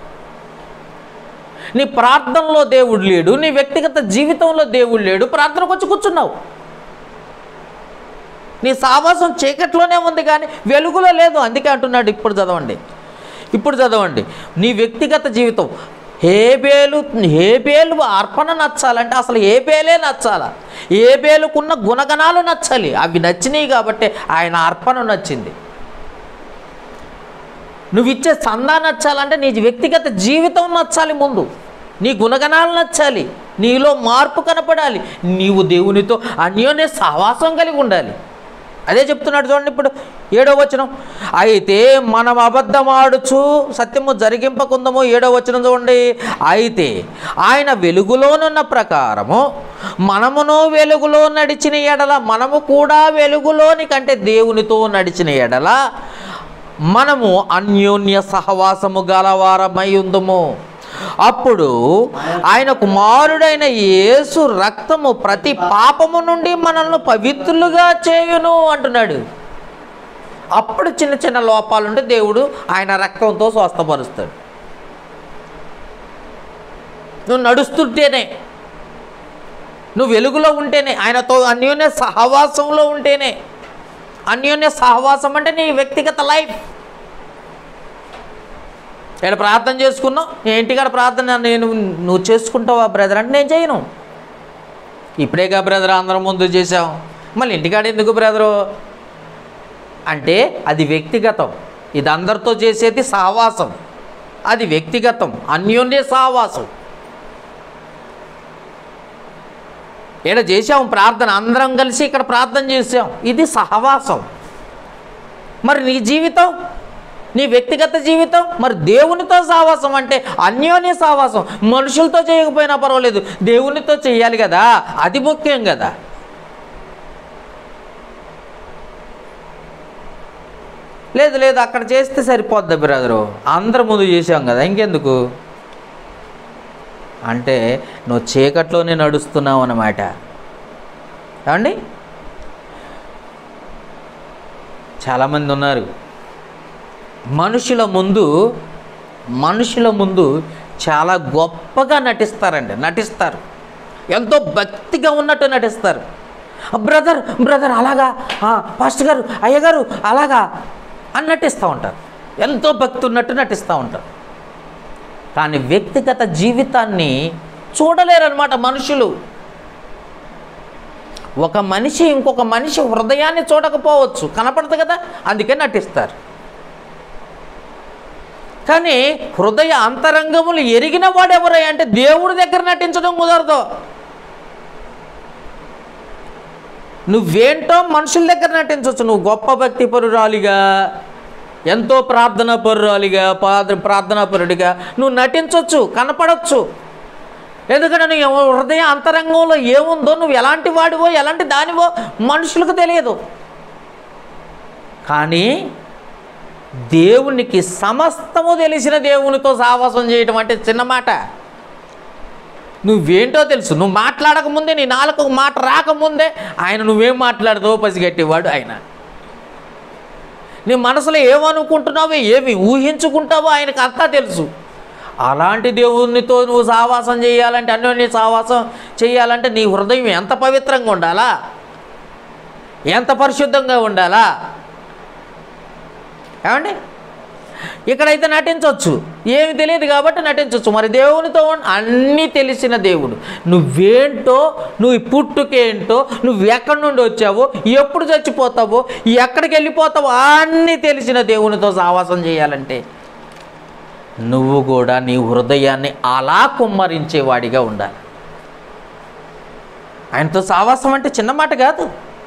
నీ ప్రార్థనలో దేవుడు లేడు, నీ వ్యక్తిగత జీవితంలో దేవుడు లేడు, ప్రార్థనకు వచ్చి కూర్చున్నావు. నీ సహవాసం చీకట్లోనే ఉంది కానీ వెలుగులో లేదు. అందుకే అంటున్నాడు, ఇప్పుడు చదవండి. నీ వ్యక్తిగత జీవితం హేబేలు అర్పణ నచ్చాలంటే అసలు హేబేలే నచ్చాలా, హేబేలుకున్న గుణగణాలు నచ్చాలి. అవి నచ్చినాయి కాబట్టి ఆయన అర్పణ నచ్చింది. నువ్వు ఇచ్చే చందా నచ్చాలంటే నీ వ్యక్తిగత జీవితం నచ్చాలి, ముందు నీ గుణగణాలు నచ్చాలి, నీలో మార్పు కనపడాలి, నీవు దేవునితో అన్యోన్య సహవాసం కలిగి ఉండాలి. అదే చెప్తున్నాడు చూడండి. ఇప్పుడు 7వ వచనం, అయితే మనం అబద్ధమాడుచు సత్యము జరిగింపకుందము. 7వ వచనం చూడండి. అయితే ఆయన వెలుగులోనున్న ప్రకారము మనమును వెలుగులో నడిచిన ఎడల, మనము కూడా వెలుగులోని కంటే దేవునితో నడిచిన ఎడల మనము అన్యోన్య సహవాసము గలవారమై ఉందుము. అప్పుడు ఆయన కుమారుడైన యేసు రక్తము ప్రతి పాపము నుండి మనల్ని పవిత్రులుగా చేయును అంటున్నాడు. అప్పుడు చిన్న చిన్న లోపాలుంటే దేవుడు ఆయన రక్తంతో స్వస్థపరుస్తాడు. నువ్వు నడుస్తుంటేనే, నువ్వు వెలుగులో ఉంటేనే, ఆయనతో అన్యోన్య సహవాసంలో ఉంటేనే. అన్యోన్య సహవాసం అంటే నీ వ్యక్తిగత లైఫ్. ఇక్కడ ప్రార్థన చేసుకున్నావు, నీ ఇంటికాడ ప్రార్థన నువ్వు చేసుకుంటావా బ్రదర్ అంటే నేను చేయను. ఇప్పుడేగా బ్రదర్ అందరం ముందు చేసాం, మళ్ళీ ఇంటికాడ ఎందుకు బ్రదరు అంటే అది వ్యక్తిగతం. ఇది అందరితో చేసేది సహవాసం, అది వ్యక్తిగతం, అన్యోన్య సహవాసం. ఇక్కడ చేసాం ప్రార్థన, అందరం కలిసి ఇక్కడ ప్రార్థన చేసాం, ఇది సహవాసం. మరి నీ జీవితం, నీ వ్యక్తిగత జీవితం, మరి దేవునితో సహవాసం అంటే అన్యోన్య సహవాసం. మనుషులతో చేయకపోయినా పర్వాలేదు, దేవునితో చేయాలి కదా, అది ముఖ్యం కదా. లేదు అక్కడ చేస్తే సరిపోద్ది బ్రదరు, అందరి ముందు చేసాం కదా, ఇంకెందుకు అంటే నువ్వు చీకట్లోనే నడుస్తున్నావు అన్నమాట. ఏమండి, చాలామంది ఉన్నారు మనుషుల ముందు చాలా గొప్పగా నటిస్తారు, ఎంతో భక్తిగా ఉన్నట్టు నటిస్తారు. బ్రదర్ అలాగా, పాస్టర్ గారు, అయ్యగారు అలాగా అని నటిస్తూ ఉంటారు, ఎంతో భక్తి ఉన్నట్టు నటిస్తూ ఉంటారు. కానీ వ్యక్తిగత జీవితాన్ని చూడలేరన్నమాట మనుషులు. ఒక మనిషి ఇంకొక మనిషి హృదయాన్ని చూడకపోవచ్చు, కనపడదు కదా, అందుకే నటిస్తారు. కానీ హృదయ అంతరంగములు ఎరిగిన వాడు ఎవరై అంటే దేవుడి దగ్గర నటించడం కుదరదు. నువ్వేంటో మనుషుల దగ్గర నటించవచ్చు. నువ్వు గొప్ప భక్తి పరురాలిగా, ఎంతో ప్రార్థనా పరుడిగా నువ్వు నటించవచ్చు, కనపడవచ్చు. ఎందుకంటే నువ్వు హృదయ అంతరంగంలో ఏముందో, నువ్వు ఎలాంటి వాడివో ఎలాంటి దానివో మనుషులకు తెలియదు. కానీ దేవునికి సమస్తము తెలిసిన దేవునితో సహవాసం చేయటం అంటే చిన్న మాట. నువ్వేంటో తెలుసు, నువ్వు మాట్లాడకముందే, నీ నాలుగు మాట రాకముందే ఆయన నువ్వేం మాట్లాడుతావో పసిగట్టేవాడు ఆయన. నీ మనసులో ఏమనుకుంటున్నావో, ఏమి ఊహించుకుంటావో ఆయనకు అంతా తెలుసు. అలాంటి దేవునితో నువ్వు సహవాసం చేయాలంటే, అన్యోన్య సహవాసం చేయాలంటే నీ హృదయం ఎంత పవిత్రంగా ఉండాలా, ఎంత పరిశుద్ధంగా ఉండాలా. ఏమండి, ఇక్కడైతే నటించవచ్చు, ఏమి తెలియదు కాబట్టి నటించవచ్చు. మరి దేవునితో అన్నీ తెలిసిన దేవుడు, నువ్వేంటో, నువ్వు పుట్టుకేంటో, నువ్వు ఎక్కడి నుండి వచ్చావో, ఎప్పుడు చచ్చిపోతావో, ఎక్కడికి వెళ్ళిపోతావో అన్నీ తెలిసిన దేవునితో సహవాసం చేయాలంటే నువ్వు కూడా నీ హృదయాన్ని అలా కుమ్మరించేవాడిగా ఉండాలి. ఆయనతో సహవాసం అంటే చిన్న మాట కాదు.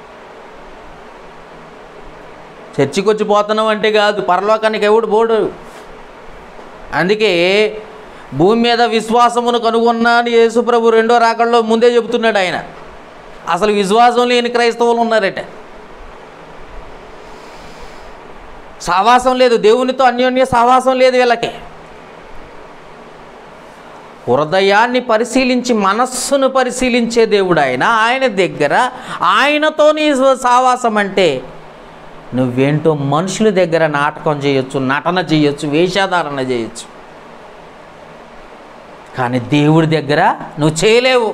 చర్చికి వచ్చి పోతున్నాం అంటే కాదు, పరలోకానికి ఎవడు పోడు. అందుకే భూమి మీద విశ్వాసమును కనుగొన్నా అని యేసుప్రభు 2వ రాకడలో ముందే చెబుతున్నాడు. ఆయన అసలు విశ్వాసం లేని క్రైస్తవులు ఉన్నారట. సహవాసం లేదు, దేవునితో అన్యోన్య సహవాసం లేదు వీళ్ళకి. హృదయాన్ని పరిశీలించి మనస్సును పరిశీలించే దేవుడు ఆయన. ఆయన దగ్గర ఆయనతో నీ సహవాసం అంటే నువ్వేంటో మనుషుల దగ్గర నాటకం చేయొచ్చు, నటన చేయొచ్చు, వేషధారణ చేయొచ్చు, కానీ దేవుడి దగ్గర నువ్వు చేయలేవు.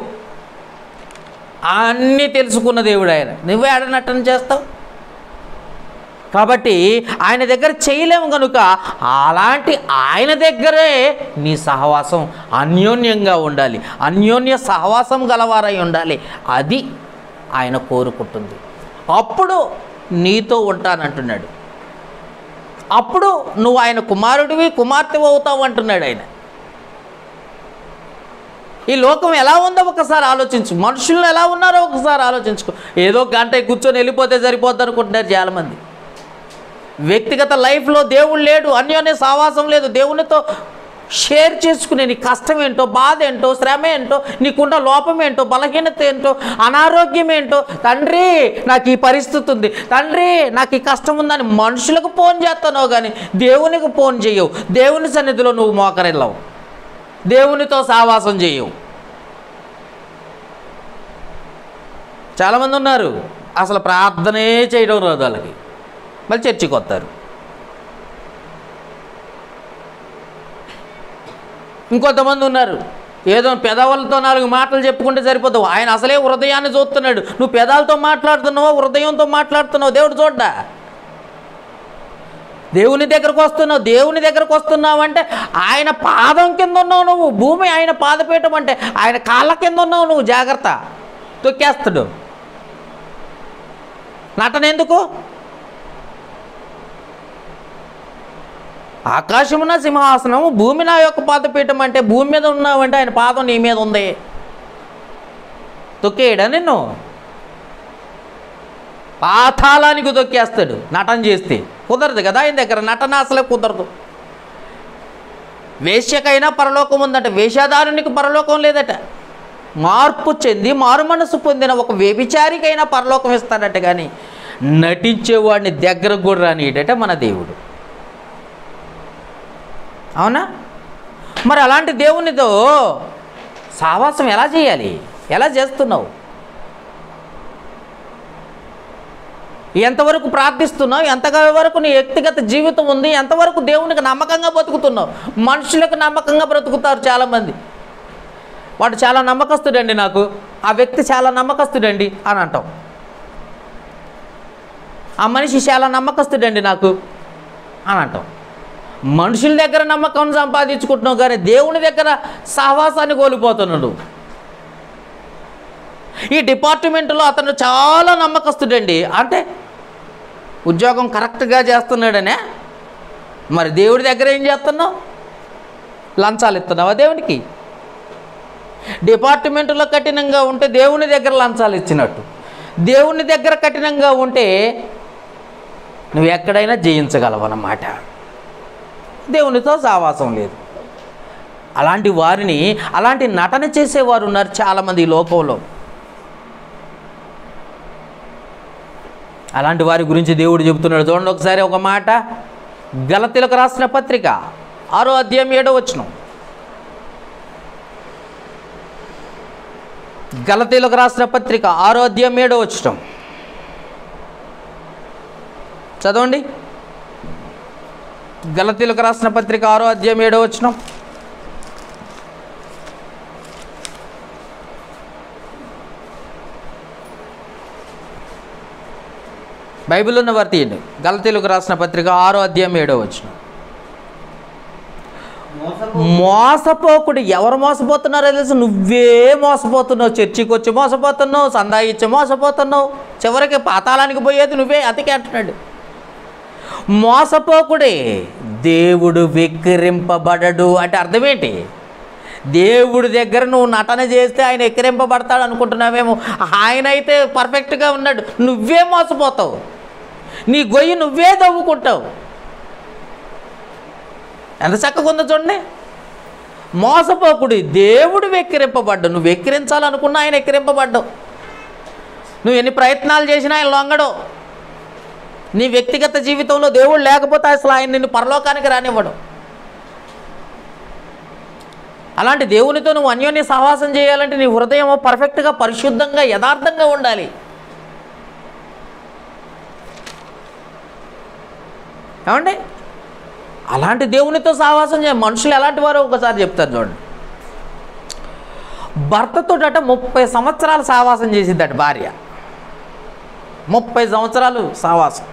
అన్నీ తెలుసుకున్న దేవుడు ఆయన, నువ్వే ఆడ నటన చేస్తావు. కాబట్టి ఆయన దగ్గర చేయలేము కనుక అలాంటి ఆయన దగ్గరే నీ సహవాసం అన్యోన్యంగా ఉండాలి, అన్యోన్య సహవాసం గలవారై ఉండాలి. అది ఆయన కోరుకుంటుంది. అప్పుడు నీతో ఉంటానంటున్నాడు. అప్పుడు నువ్వు ఆయన కుమారుడివి, కుమార్తెవి అవుతావు అంటున్నాడు ఆయన. ఈ లోకం ఎలా ఉందో ఒకసారి ఆలోచించు, మనుషులు ఎలా ఉన్నారో ఒకసారి ఆలోచించుకో. ఏదో గంట కూర్చొని వెళ్ళిపోతే సరిపోద్ది అనుకుంటున్నారు చాలామంది. వ్యక్తిగత లైఫ్లో దేవుడు లేడు, అన్యోన్య సహవాసం లేదు. దేవునితో షేర్ చేసుకునే నీ కష్టం ఏంటో, బాధ ఏంటో, శ్రమ ఏంటో, నీకున్న లోపం ఏంటో, బలహీనత ఏంటో, అనారోగ్యం ఏంటో, తండ్రి నాకు ఈ పరిస్థితి ఉంది, తండ్రి నాకు ఈ కష్టం ఉందని మనుషులకు ఫోన్ చేస్తున్నావు కానీ దేవునికి ఫోన్ చేయవు. దేవుని సన్నిధిలో నువ్వు మోకరిల్లవు, దేవునితో సహవాసం చేయవు. చాలామంది ఉన్నారు అసలు ప్రార్థనే చేయడం రాదు వాళ్ళకి, మళ్ళీ చర్చికి వస్తారు. ఇంకొంతమంది ఉన్నారు ఏదో పెదవులతో 4 మాటలు చెప్పుకుంటే సరిపోతావు. ఆయన అసలే హృదయాన్ని చూస్తున్నాడు. నువ్వు పెదాలతో మాట్లాడుతున్నావో హృదయంతో మాట్లాడుతున్నావు దేవుడు చూడ్డా. దేవుని దగ్గరకు వస్తున్నావు, దేవుని దగ్గరకు వస్తున్నావు అంటే ఆయన పాదం కింద ఉన్నావు నువ్వు. భూమి ఆయన పాదపీఠం అంటే ఆయన కాళ్ళ కింద ఉన్నావు నువ్వు. జాగ్రత్త, తొక్కేస్తాడు. నటన ఎందుకు? ఆకాశము నా సింహాసనము, భూమి నా యొక్క పాదపీఠం అంటే భూమి మీద ఉన్నావంటే ఆయన పాదం నీ మీద ఉంది. తొక్కేయడా నిన్ను? పాతాళానికి తొక్కేస్తాడు నటన చేస్తే. కుదరదు కదా ఆయన దగ్గర నటన, అసలే కుదరదు. వేశ్యకైనా పరలోకం ఉందట, వేషధారునికి పరలోకం లేదట. మార్పు చెంది మారు మనసు పొందిన ఒక వ్యభిచారికైనా పరలోకం ఇస్తాడట, కానీ నటించేవాడిని దగ్గరకు కూడా రానియడట మన దేవుడు. అవునా? మరి అలాంటి దేవునితో సహవాసం ఎలా చేయాలి? ఎలా చేస్తున్నావు? ఎంతవరకు ప్రార్థిస్తున్నావు? ఎంతవరకు నీ వ్యక్తిగత జీవితం ఉంది? ఎంతవరకు దేవునికి నమ్మకంగా బతుకుతున్నావు? మనుషులకు నమ్మకంగా బ్రతుకుతారు చాలామంది. వాడు చాలా నమ్మకస్తుడండి, నాకు ఆ వ్యక్తి చాలా నమ్మకస్తుడండి అని అంటాం. ఆ మనిషి చాలా నమ్మకస్తుడండి నాకు అని అంటాం. మనుషుల దగ్గర నమ్మకం సంపాదించుకుంటున్నావు, కానీ దేవుని దగ్గర సహవాసాన్ని కోల్పోతున్నాడు. ఈ డిపార్ట్మెంట్లో అతను చాలా నమ్మకస్తుడండి అంటే ఉద్యోగం కరెక్ట్గా చేస్తున్నాడనే. మరి దేవుడి దగ్గర ఏం చేస్తున్నావు? లంచాలు ఇస్తున్నావా దేవునికి? డిపార్ట్మెంట్లో కఠినంగా ఉంటే దేవుని దగ్గర లంచాలు ఇచ్చినట్టు. దేవుని దగ్గర కఠినంగా ఉంటే నువ్వు ఎక్కడైనా జయించగలవన్నమాట. దేవునితో సహవాసం లేదు. అలాంటి వారిని, అలాంటి నటన చేసేవారు ఉన్నారు చాలామంది ఈ లోకంలో. అలాంటి వారి గురించి దేవుడు చెబుతున్నాడు. చూడండి ఒకసారి ఒక మాట. గలతీయులకు రాసిన పత్రిక 6వ అధ్యాయం 7వ వచనం. గలతీయులకు రాసిన పత్రిక 6వ అధ్యాయం 7వ వచనం చదవండి. గలతీయులకు రాసిన పత్రిక 6వ అధ్యాయం 7వ వచనం. బైబిల్ ఉన్న వారు తీయండి. గలతీయులకు రాసిన పత్రిక 6వ అధ్యాయం 7వ వచనం. మోసపోకుడు. ఎవరు మోసపోతున్నారో తెలుసు? నువ్వే మోసపోతున్నావు. చర్చికి వచ్చి మోసపోతున్నావు, సందా ఇచ్చి మోసపోతున్నావు, చివరికి పాతాళానికి పోయేది నువ్వే. అతికే అంటున్నాడు. మోసపోకుడే. దేవుడు వెక్కిరింపబడడు అంటే అర్థమేంటి? దేవుడి దగ్గర నువ్వు నటన చేస్తే ఆయన ఎక్కిరింపబడతాడు అనుకుంటున్నావేమో. ఆయన అయితే పర్ఫెక్ట్గా ఉన్నాడు, నువ్వే మోసపోతావు, నీ గొయ్యి నువ్వే దవ్వుకుంటావు. ఎంత చక్కగా ఉందో చూడండి. మోసపోకుడి, దేవుడు వెక్కిరింపబడ్డావు. నువ్వు వెక్కిరించాలనుకున్నా ఆయన ఎక్కిరింపబడ్డావు. నువ్వు ఎన్ని ప్రయత్నాలు చేసినా ఆయన లొంగడు. నీ వ్యక్తిగత జీవితంలో దేవుడు లేకపోతే అసలు ఆయన నిన్ను పరలోకానికి రానివ్వడు. అలాంటి దేవునితో నువ్వు అన్యోన్య సహవాసం చేయాలంటే నీ హృదయం పర్ఫెక్ట్గా, పరిశుద్ధంగా, యథార్థంగా ఉండాలి. ఏమండి? అలాంటి దేవునితో సహవాసం చేయాలి. మనుషులు ఎలాంటి వారో ఒకసారి చెప్తారు చూడండి. భర్తతో 30 సంవత్సరాలు సహవాసం చేసిద్దట భార్య. 30 సంవత్సరాలు సహవాసం.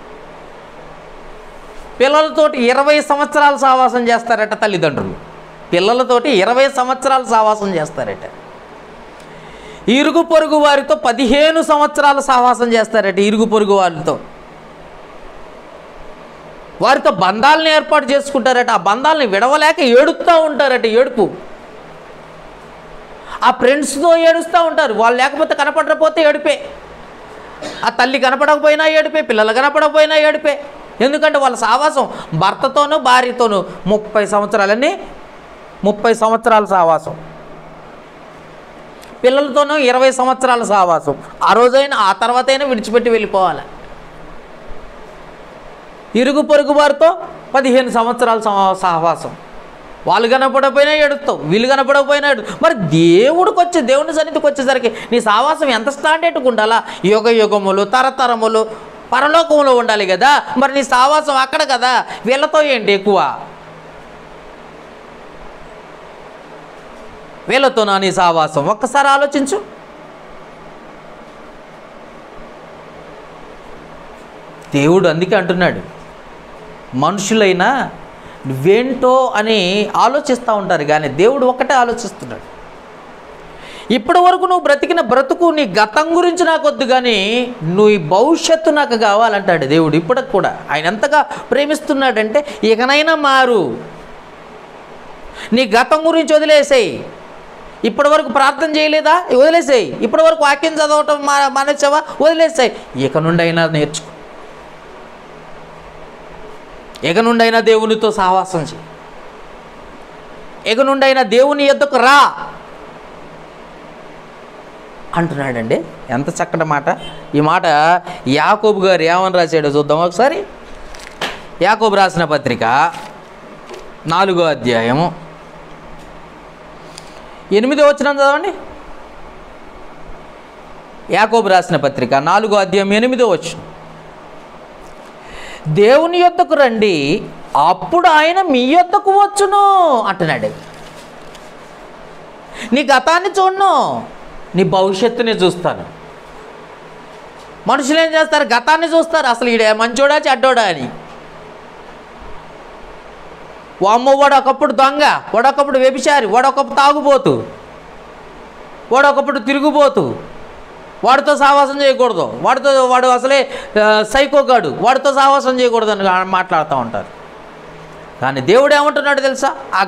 పిల్లలతోటి 20 సంవత్సరాలు సహవాసం చేస్తారట తల్లిదండ్రులు. పిల్లలతోటి 20 సంవత్సరాలు సహవాసం చేస్తారట. ఇరుగు పొరుగు వారితో 15 సంవత్సరాలు సహవాసం చేస్తారట. ఇరుగు పొరుగు వారితో బంధాలను ఏర్పాటు చేసుకుంటారట. ఆ బంధాలని విడవలేక ఏడుస్తూ ఉంటారట. ఏడుపు. ఆ ఫ్రెండ్స్తో ఏడుస్తూ ఉంటారు. వాళ్ళు లేకపోతే కనపడకపోతే ఏడుపే. ఆ తల్లి కనపడకపోయినా ఏడుపే, పిల్లలు కనపడకపోయినా ఏడుపే. ఎందుకంటే వాళ్ళ సహవాసం భర్తతోనూ భార్యతోనూ 30 సంవత్సరాలన్నీ 30 సంవత్సరాల సహవాసం. పిల్లలతోనూ 20 సంవత్సరాల సహవాసం. ఆ రోజైనా ఆ తర్వాతైనా విడిచిపెట్టి వెళ్ళిపోవాలి. ఇరుగు పొరుగు వారితో 15 సంవత్సరాల సహవాసం. వాళ్ళు కనపడకపోయినా ఏడుస్తావు, వీళ్ళు కనపడకపోయినా మరి దేవుని సన్నిధికి వచ్చేసరికి నీ సహవాసం ఎంత స్టాండర్డ్గా ఉండాలా? యుగ యుగములు, తరతరములు పరలోకంలో ఉండాలి కదా. మరి నీ సహవాసం అక్కడ కదా. వీళ్ళతో ఏంటి ఎక్కువ? వీళ్ళతో నా నీ సహవాసం ఒక్కసారి ఆలోచించు. దేవుడు అందుకే అంటున్నాడు, మనుషులైనా నువ్వేంటో అని ఆలోచిస్తూ ఉంటారు కానీ దేవుడు ఒక్కటే ఆలోచిస్తున్నాడు. ఇప్పటి వరకు నువ్వు బ్రతికిన బ్రతుకు నీ గతం గురించి నాకు వద్దు కానీ నువ్వు ఈ భవిష్యత్తు నాకు కావాలంటాడు దేవుడు. ఇప్పటికి కూడా ఆయన ఎంతగా ప్రేమిస్తున్నాడంటే ఇకనైనా మారు. నీ గతం గురించి వదిలేసేయి. ఇప్పటి వరకు ప్రార్థన చేయలేదా? వదిలేసేయి. ఇప్పటి వరకు వాక్యం చదవటం మానేసావా? వదిలేసేయి. ఇక నుండి అయినా నేర్చుకో. ఇక నుండి అయినా దేవునితో సహవాసం చేయి. ఇక నుండి అయినా దేవుని యొద్దకు రా అంటున్నాడండి. ఎంత చక్కటి మాట. ఈ మాట యాకోబు గారు ఏమని రాశాడో చూద్దాం ఒకసారి. యాకోబు రాసిన పత్రిక 4వ అధ్యాయము 8వ వచనం చదవండి. యాకోబు రాసిన పత్రిక 4వ అధ్యాయం 8వ వచనం. దేవుని యొద్దకు రండి, అప్పుడు ఆయన మీ యొద్దకు వచ్చును అంటున్నాడు. నీ గతాన్ని చూడను, నీ భవిష్యత్తుని చూస్తాను. మనుషులు ఏం చేస్తారు? గతాన్ని చూస్తారు. అసలు ఈడ మంచోడా చెడ్డోడా అని. వామ్మో వాడు ఒకప్పుడు దొంగ, వాడొకప్పుడు వ్యభిచారి, వాడొకప్పుడు తాగుబోతు, వాడొకప్పుడు తిరుగుబోతు, వాడితో సహవాసం చేయకూడదు, వాడు అసలే సైకోగాడు, వాడితో సహవాసం చేయకూడదు అని మాట్లాడుతూ ఉంటారు. కానీ దేవుడు ఏమంటున్నాడు తెలుసా? ఆ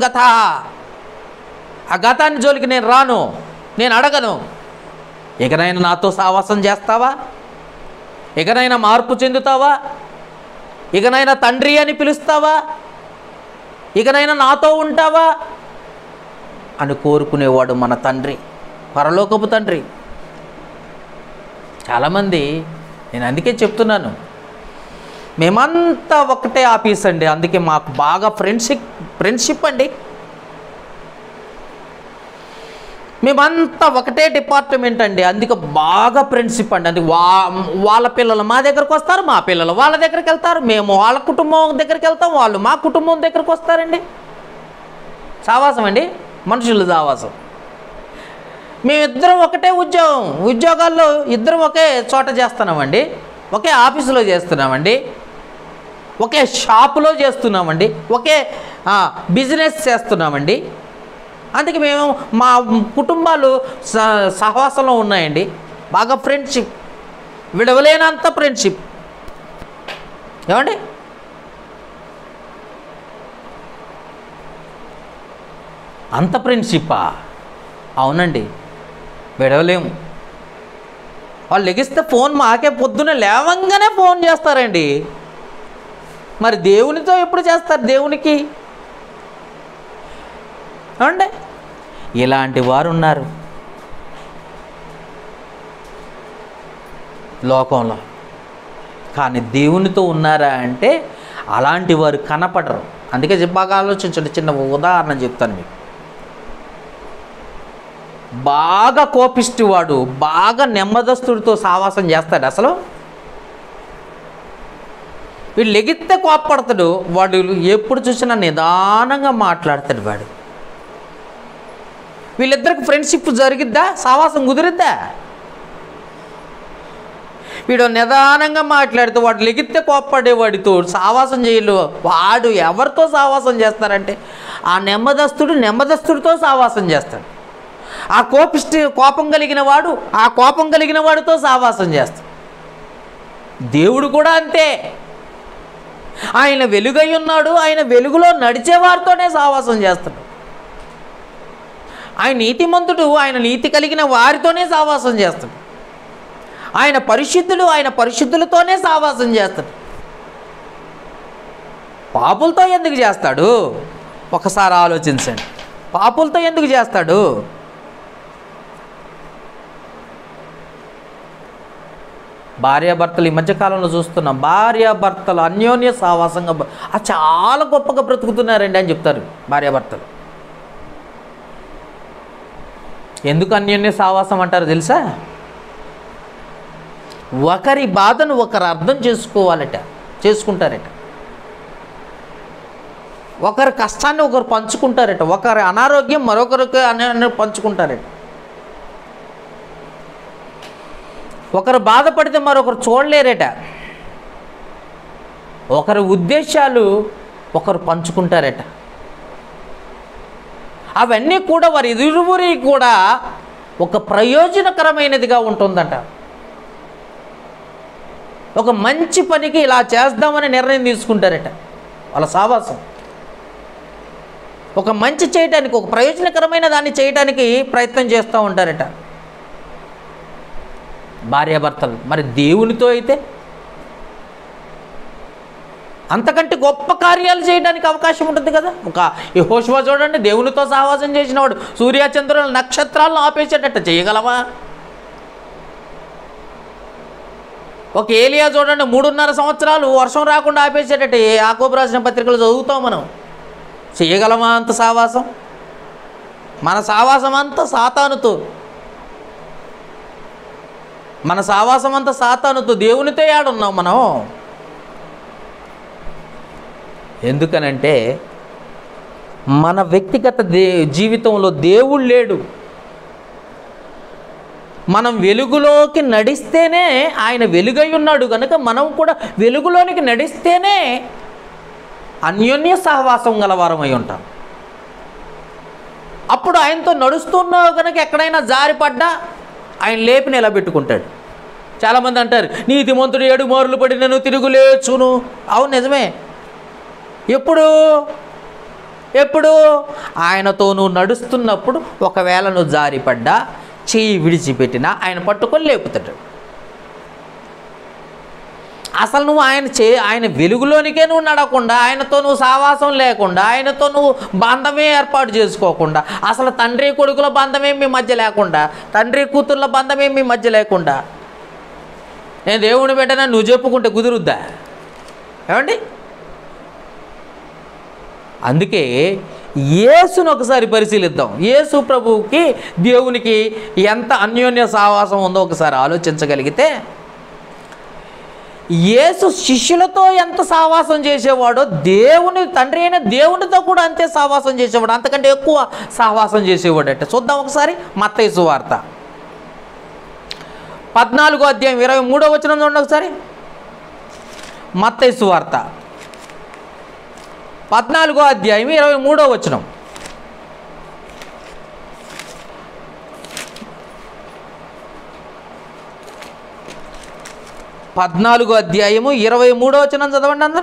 గతాన్ని జోలికి నేను రాను, నేను అడగను. ఇకనైనా నాతో సహవాసం చేస్తావా? ఇకనైనా మార్పు చెందుతావా? ఇకనైనా తండ్రి అని పిలుస్తావా? ఇకనైనా నాతో ఉంటావా అని కోరుకునేవాడు మన తండ్రి, పరలోకపు తండ్రి. చాలామంది, నేను అందుకే చెప్తున్నాను, మేమంతా ఒకటే ఆఫీస్ అండి, అందుకే మాకు బాగా ఫ్రెండ్షిప్ అండి. మేమంతా ఒకటే డిపార్ట్మెంట్ అండి, అందుకే బాగా ఫ్రెండ్షిప్ అండి. అందుకే వాళ్ళ పిల్లలు మా దగ్గరకు వస్తారు, మా పిల్లలు వాళ్ళ దగ్గరికి వెళ్తారు, మేము వాళ్ళ కుటుంబం దగ్గరికి వెళ్తాం, వాళ్ళు మా కుటుంబం దగ్గరకు వస్తారండి. సావాసం అండి, మనుషుల సావాసం. మేమిద్దరం ఒకటే ఉద్యోగాల్లో ఇద్దరం ఒకే చోట చేస్తున్నామండి, ఒకే ఆఫీసులో చేస్తున్నామండి, ఒకే షాపులో చేస్తున్నామండి, ఒకే బిజినెస్ చేస్తున్నామండి, అందుకే మేము మా కుటుంబాలు సహవాసంలో ఉన్నాయండి, బాగా ఫ్రెండ్షిప్, విడవలేనంత ఫ్రెండ్షిప్. ఏమండి, అంత ఫ్రెండ్షిప్పా? అవునండి, విడవలేము. వాళ్ళు లెగిస్తే ఫోన్ మాకే పొద్దున్న లేవంగానే ఫోన్ చేస్తారండి. మరి దేవునితో ఎప్పుడు చేస్తారు? దేవునికి అంటే ఇలాంటి వారు ఉన్నారు లోకంలో. కానీ దేవునితో ఉన్నారా అంటే అలాంటి వారు కనపడరు. అందుకే బాగా ఆలోచించండి. చిన్న ఉదాహరణ చెప్తాను మీకు. బాగా కోపిష్టి వాడు బాగా నెమ్మదస్తుడితో సావాసం చేస్తాడు. అసలు వీడు లెగిస్తే కోప్పడతాడు, వాడు ఎప్పుడు చూసినా నిదానంగా మాట్లాడతాడు. వాడు వీళ్ళిద్దరికి ఫ్రెండ్షిప్ జరిగిద్దా? సావాసం కుదిరిద్దా? వీడు నిదానంగా మాట్లాడితే వాడు లెగిస్తే కోప్పడేవాడితో సావాసం చేయలు. వాడు ఎవరితో సావాసం చేస్తారంటే ఆ నెమ్మదస్తుడితో సావాసం చేస్తాడు. ఆ కోపం కలిగిన వాడు ఆ కోపం కలిగిన వాడితో సావాసం చేస్తాడు. దేవుడు కూడా అంతే. ఆయన వెలుగై ఉన్నాడు, ఆయన వెలుగులో నడిచేవారితోనే సావాసం చేస్తాడు. ఆయన నీతిమంతుడు, ఆయన నీతి కలిగిన వారితోనే సావాసం చేస్తాడు. ఆయన పరిశుద్ధుడు, ఆయన పరిశుద్ధులతోనే సావాసం చేస్తాడు. పాపులతో ఎందుకు చేస్తాడు? ఒకసారి ఆలోచించండి. పాపులతో ఎందుకు చేస్తాడు? భార్యాభర్తలు ఈ మధ్యకాలంలో చూస్తున్నాం. భార్యాభర్తలు అన్యోన్య సావాసంగా చాలా గొప్పగా బ్రతుకుతున్నారండి అని చెప్తారు భార్యాభర్తలు. ఎందుకు అన్యోన్య సావాసం అంటారు తెలుసా? ఒకరి బాధను ఒకరు అర్థం చేసుకుంటారట. ఒకరి కష్టాన్ని ఒకరు పంచుకుంటారట. ఒకరి అనారోగ్యం మరొకరికి పంచుకుంటారట. ఒకరు బాధపడితే మరొకరు చూడలేరట. ఒకరి ఉద్దేశాలు ఒకరు పంచుకుంటారట. అవన్నీ కూడా వారి ఇరువురి కూడా ఒక ప్రయోజనకరమైనదిగా ఉంటుందట. ఒక మంచి పనికి ఇలా చేద్దామని నిర్ణయం తీసుకుంటారట. వాళ్ళ సావాసం ఒక మంచి చేయటానికి, ఒక ప్రయోజనకరమైన దాన్ని చేయటానికి ప్రయత్నం చేస్తూ ఉంటారట భార్యాభర్తలు. మరి దేవునితో అయితే అంతకంటే గొప్ప కార్యాలు చేయడానికి అవకాశం ఉంటుంది కదా. ఒక యెహోషువ చూడండి, దేవునితో సహవాసం చేసినవాడు సూర్యచంద్రుల నక్షత్రాలను ఆపేసేటట్ట చేయగలవా? ఒక ఏలియా చూడండి, 3.5 సంవత్సరాలు వర్షం రాకుండా ఆపేసేటట్టు యాకోబు రాసిన పత్రికలు చదువుతాం మనం. చేయగలమా అంత సావాసం? మన సావాసం అంతా సాతానుతో, మన సావాసం అంతా సాతానుతో. దేవునితో ఏడున్నాం మనం. ఎందుకనంటే మన వ్యక్తిగత జీవితంలో దేవుడు లేడు. మనం వెలుగులోకి నడిస్తేనే, ఆయన వెలుగై ఉన్నాడు కనుక మనం కూడా వెలుగులోనికి నడిస్తేనే అన్యోన్య సహవాసం గలవారమై ఉంటాం. అప్పుడు ఆయనతో నడుస్తున్నావు కనుక ఎక్కడైనా జారిపడ్డా ఆయన లేపి నిలబెట్టుకుంటాడు. చాలామంది అంటారు, నీతిమంతుడు 7 మారులు పడినను తిరుగులేచును. అవును, నిజమే. ఎప్పుడు ఆయనతో నువ్వు నడుస్తున్నప్పుడు ఒకవేళ నువ్వు జారిపడ్డా, చెయ్యి విడిచిపెట్టినా ఆయన పట్టుకొని లేపుతాడు. అసలు నువ్వు ఆయన వెలుగులోనికే నువ్వు నడకుండా, ఆయనతో నువ్వు సావాసం లేకుండా, ఆయనతో నువ్వు బంధమే ఏర్పాటు చేసుకోకుండా, అసలు తండ్రి కొడుకుల బంధమే మీ మధ్య లేకుండా, తండ్రి కూతుర్ల బంధమే మీ మధ్య లేకుండా నేను దేవుని బిడ్డనా నువ్వు చెప్పుకుంటే కుదురుద్దా? ఏమండి? అందుకే యేసును ఒకసారి పరిశీలిద్దాం. యేసు ప్రభువుకి దేవునికి ఎంత అన్యోన్య సావాసం ఉందో ఒకసారి ఆలోచించగలిగితే, యేసు శిష్యులతో ఎంత సావాసం చేసేవాడో దేవుని తండ్రి అయిన దేవునితో కూడా అంతే సావాసం చేసేవాడు. అంతకంటే ఎక్కువ సావాసం చేసేవాడు అంటే చూద్దాం ఒకసారి. మత్తయి సువార్త 14వ అధ్యాయం 23వ వచనం చూడండి ఒకసారి. మత్తయి సువార్త 14వ అధ్యాయం 23వ వచనం. పద్నాలుగో అధ్యాయము 23వ వచనం చదవండి అందరూ.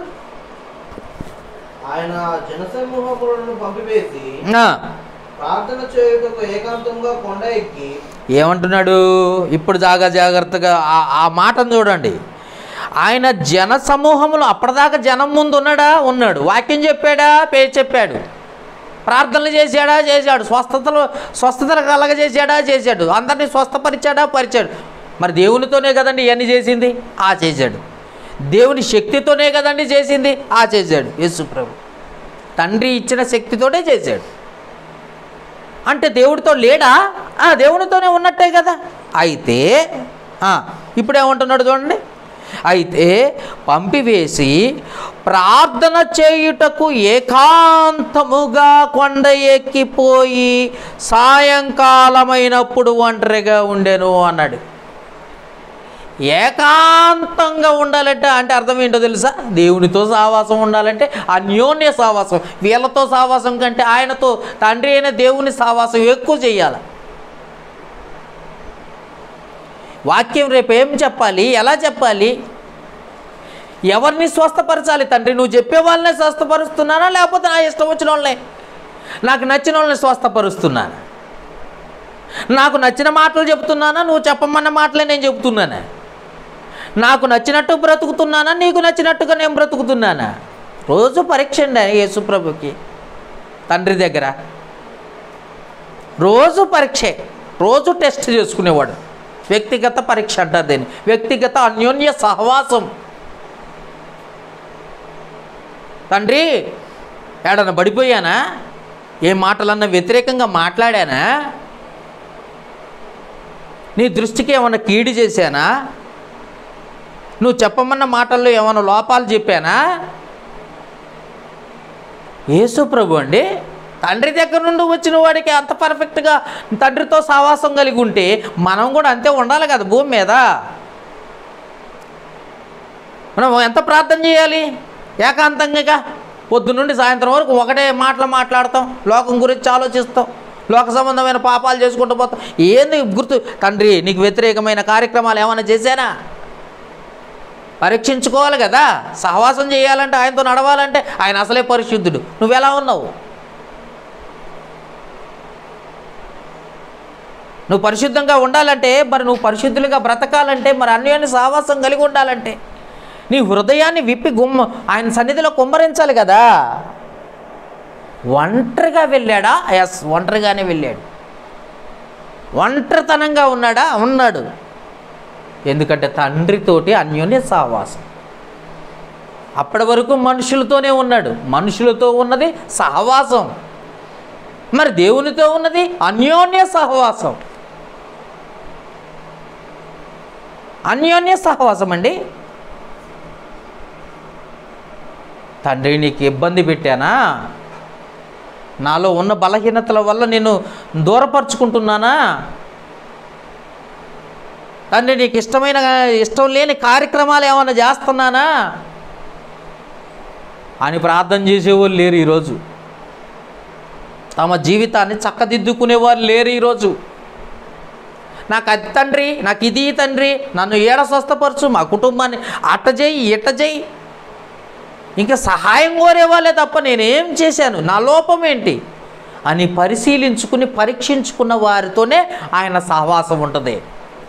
ఆయన జనసమూహములను పంపివేసి ప్రార్థన చేయుటకు ఏకాంతంగా కొండ ఎక్కి ఏమంటున్నాడు? ఇప్పుడు జాగ్రత్తగా ఆ మాటను చూడండి. ఆయన జన సమూహములు, అప్పటిదాకా జనం ముందు ఉన్నాడు, వాక్యం చెప్పాడా, పేరు చెప్పాడు, ప్రార్థనలు చేశాడు, స్వస్థతలు చేశాడు, అందరినీ పరిచాడు. మరి దేవునితోనే కదండి ఇవన్నీ చేసింది, చేశాడు. దేవుని శక్తితోనే కదండి చేసింది, చేశాడు. యేసు ప్రభు తండ్రి ఇచ్చిన శక్తితోనే చేశాడు. అంటే దేవుడితో లేడా? దేవునితోనే ఉన్నట్టే కదా. అయితే ఇప్పుడు ఏమంటున్నాడు చూడండి. అయితే పంపివేసి ప్రార్థన చేయుటకు ఏకాంతముగా కొండ ఎక్కిపోయి సాయంకాలమైనప్పుడు ఒంటరిగా ఉండెను అన్నాడు. ఏకాంతంగా ఉండాలంటే అంటే అర్థం ఏంటో తెలుసా? దేవునితో సావాసం ఉండాలంటే అన్యోన్య సావాసం. వీళ్ళతో సావాసం కంటే ఆయనతో, తండ్రి అయిన దేవుని సావాసం ఎక్కువ చేయాలి. వాక్యం రేపు ఏం చెప్పాలి, ఎలా చెప్పాలి, ఎవరిని స్వస్థపరచాలి? తండ్రి నువ్వు చెప్పే వాళ్ళనే స్వస్థపరుస్తున్నానా, లేకపోతే నా ఇష్టం వచ్చిన వాళ్ళనే, నాకు నచ్చిన వాళ్ళని స్వస్థపరుస్తున్నానా? నాకు నచ్చిన మాటలు చెబుతున్నానా, నువ్వు చెప్పమన్న మాటలే నేను చెబుతున్నానా? నాకు నచ్చినట్టు బ్రతుకుతున్నానా, నీకు నచ్చినట్టుగా నేను బ్రతుకుతున్నానా? రోజు పరీక్ష అండి యేసుప్రభుకి తండ్రి దగ్గర. రోజు పరీక్షే, రోజు టెస్ట్ చేసుకునేవాడు. వ్యక్తిగత పరీక్ష అంటారు దీన్ని, వ్యక్తిగత అన్యోన్య సహవాసం. తండ్రి ఏడన్నా పడిపోయానా, ఏ మాటలన్నా వ్యతిరేకంగా మాట్లాడానా, నీ దృష్టికి ఏమన్నా కీడు చేశానా, నువ్వు చెప్పమన్న మాటల్లో ఏమైనా లోపాలు చెప్పానా? యేసు ప్రభు అండి తండ్రి దగ్గర నుండి వచ్చిన వాడికి అంత పర్ఫెక్ట్గా తండ్రితో సావాసం కలిగి ఉంటే మనం కూడా అంతే ఉండాలి కదా భూమి మీద. మనం ఎంత ప్రార్థన చేయాలి? ఏకాంతంగా పొద్దున్నుండి సాయంత్రం వరకు ఒకటే మాట్లాడతాం, లోకం గురించి ఆలోచిస్తాం, లోక సంబంధమైన పాపాలు చేసుకుంటూ పోతాం. ఏంది గుర్తు? తండ్రి నీకు వ్యతిరేకమైన కార్యక్రమాలు ఏమైనా చేశానా? పరీక్షించుకోవాలి కదా. సహవాసం చేయాలంటే, ఆయనతో నడవాలంటే ఆయన అసలే పరిశుద్ధుడు. నువ్వెలా ఉన్నావు? నువ్వు పరిశుద్ధంగా ఉండాలంటే, మరి నువ్వు పరిశుద్ధులుగా బ్రతకాలంటే, మరి అన్యోన్య సహవాసం కలిగి ఉండాలంటే నీ హృదయాన్ని విప్పి ఆయన సన్నిధిలో కుమ్మరించాలి కదా. ఒంటరిగా వెళ్ళాడా? ఎస్, ఒంటరిగానే వెళ్ళాడు. ఒంటరితనంగా ఉన్నాడా? ఉన్నాడు. ఎందుకంటే తండ్రితోటి అన్యోన్య సహవాసం. అప్పటి వరకు మనుషులతోనే ఉన్నాడు, మనుషులతో ఉన్నది సహవాసం. మరి దేవునితో ఉన్నది అన్యోన్య సహవాసం. అన్యోన్య సహవాసం అండి. తండ్రి నీకు ఇబ్బంది పెట్టానా, నాలో ఉన్న బలహీనతల వల్ల నేను దూరపరుచుకుంటున్నానా, తండ్రి నీకు ఇష్టం లేని కార్యక్రమాలు ఏమైనా చేస్తున్నానా అని ప్రార్థన చేసేవాళ్ళు లేరు ఈరోజు. తమ జీవితాన్ని చక్కదిద్దుకునేవారు లేరు ఈరోజు. నాకు అది తండ్రి, నాకు ఇది తండ్రి, నన్ను ఏడ స్వస్థపరచు, మా కుటుంబాన్ని అట్ట చేయి ఇట్ట చేయి, ఇంకా సహాయం కోరేవాళ్ళే తప్ప నేనేం చేశాను, నా లోపం ఏంటి అని పరిశీలించుకుని పరీక్షించుకున్న వారితోనే ఆయన సహవాసం ఉంటుంది.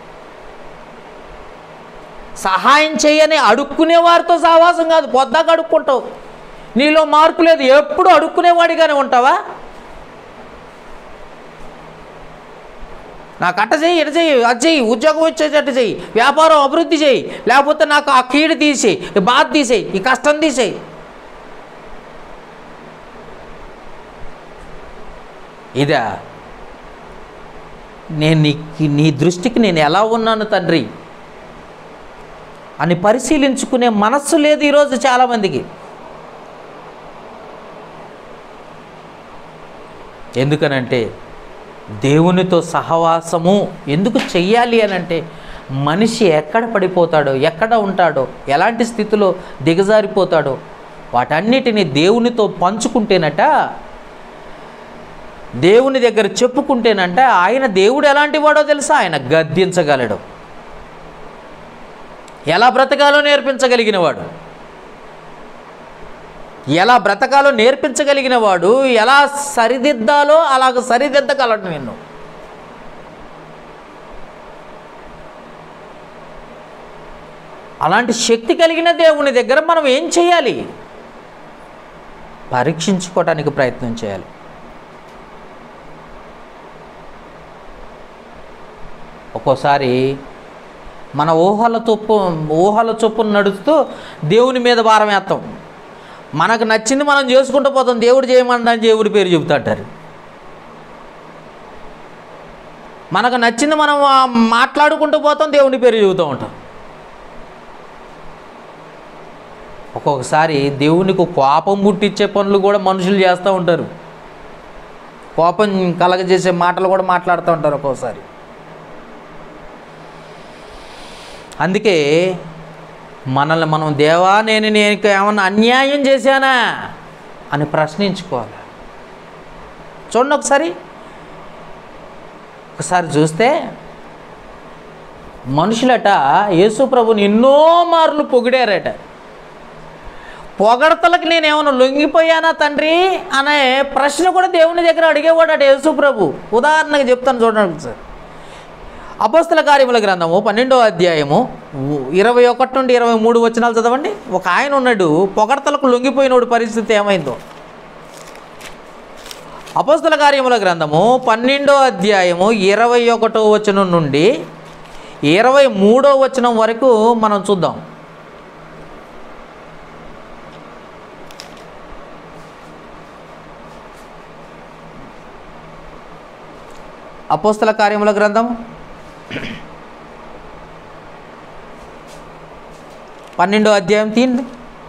సహాయం చేయని అడుక్కునే వారితో సహవాసం కాదు. పొద్దాక అడుక్కుంటావు, నీలో మార్పు లేదు, ఎప్పుడు అడుక్కునేవాడిగానే ఉంటావా? నాకు అట్ట చెయ్యి, ఇట చెయ్యి, అది చెయ్యి, ఉద్యోగం వచ్చేటట్టు చెయ్యి, వ్యాపారం అభివృద్ధి చేయి, లేకపోతే నాకు ఆ కీడు తీసేయి, ఈ బాధ తీసేయి, ఈ కష్టం తీసేయి. ఇదా నేను నీ దృష్టికి నేను ఎలా ఉన్నాను తండ్రి అని పరిశీలించుకునే మనస్సు లేదు ఈరోజు చాలామందికి. ఎందుకనంటే దేవునితో సహవాసము ఎందుకు చెయ్యాలి అనంటే మనిషి ఎక్కడ పడిపోతాడో, ఎక్కడ ఉంటాడో, ఎలాంటి స్థితిలో దిగజారిపోతాడో వాటన్నిటిని దేవునితో పంచుకుంటేనట, దేవుని దగ్గర చెప్పుకుంటేనంట ఆయన దేవుడు ఎలాంటి వాడో తెలుసా? ఆయన గద్దించగలడు, ఎలా బ్రతకాలో నేర్పించగలిగిన వాడు, ఎలా బ్రతకాలో నేర్పించగలిగిన వాడు, ఎలా సరిదిద్దాలో అలాగ సరిదిద్దగలడు నిన్ను. అలాంటి శక్తి కలిగిన దేవుని దగ్గర మనం ఏం చేయాలి? పరీక్షించుకోవడానికి ప్రయత్నం చేయాలి. ఒక్కోసారి మన ఊహల చొప్పున నడుస్తూ దేవుని మీద భారం వేస్తాం. మనకు నచ్చింది మనం చేసుకుంటూ పోతాం. దేవుడు చేయమని దేవుడి పేరు చెబుతాంటారు. మనకు నచ్చింది మనం మాట్లాడుకుంటూ పోతాం, దేవుని పేరు చెబుతూ ఉంటాం. ఒక్కొక్కసారి దేవునికి కోపం పుట్టించే పనులు కూడా మనుషులు చేస్తూ ఉంటారు. కోపం కలగజేసే మాటలు కూడా మాట్లాడుతూ ఉంటారు ఒక్కోసారి. అందుకే మనల్ని మనం, దేవా నేను ఏమన్నా అన్యాయం చేశానా అని ప్రశ్నించుకోవాలి. చూడండి ఒకసారి చూస్తే మనుషులట యేసు ప్రభుని ఎన్నో మార్లు పొగిడారట. పొగడతలకు నేనేమన్నా లొంగిపోయానా తండ్రి అనే ప్రశ్న కూడా దేవుని దగ్గర అడిగేవాడట యేసు ప్రభు. ఉదాహరణకు చెప్తాను చూడండి ఒకసారి. అపోస్తల కార్యముల గ్రంథము 12వ అధ్యాయము 21 నుండి 23 వచనాలు చదవండి. ఒక ఆయన ఉన్నాడు, పొగడతలకు లొంగిపోయినోడు పరిస్థితి ఏమైందో. అపోస్తల కార్యముల గ్రంథము 12వ అధ్యాయము 21వ వచనం నుండి 23వ వచనం వరకు మనం చూద్దాం. అపోస్తల కార్యముల గ్రంథం 12వ అధ్యాయం తీయండి,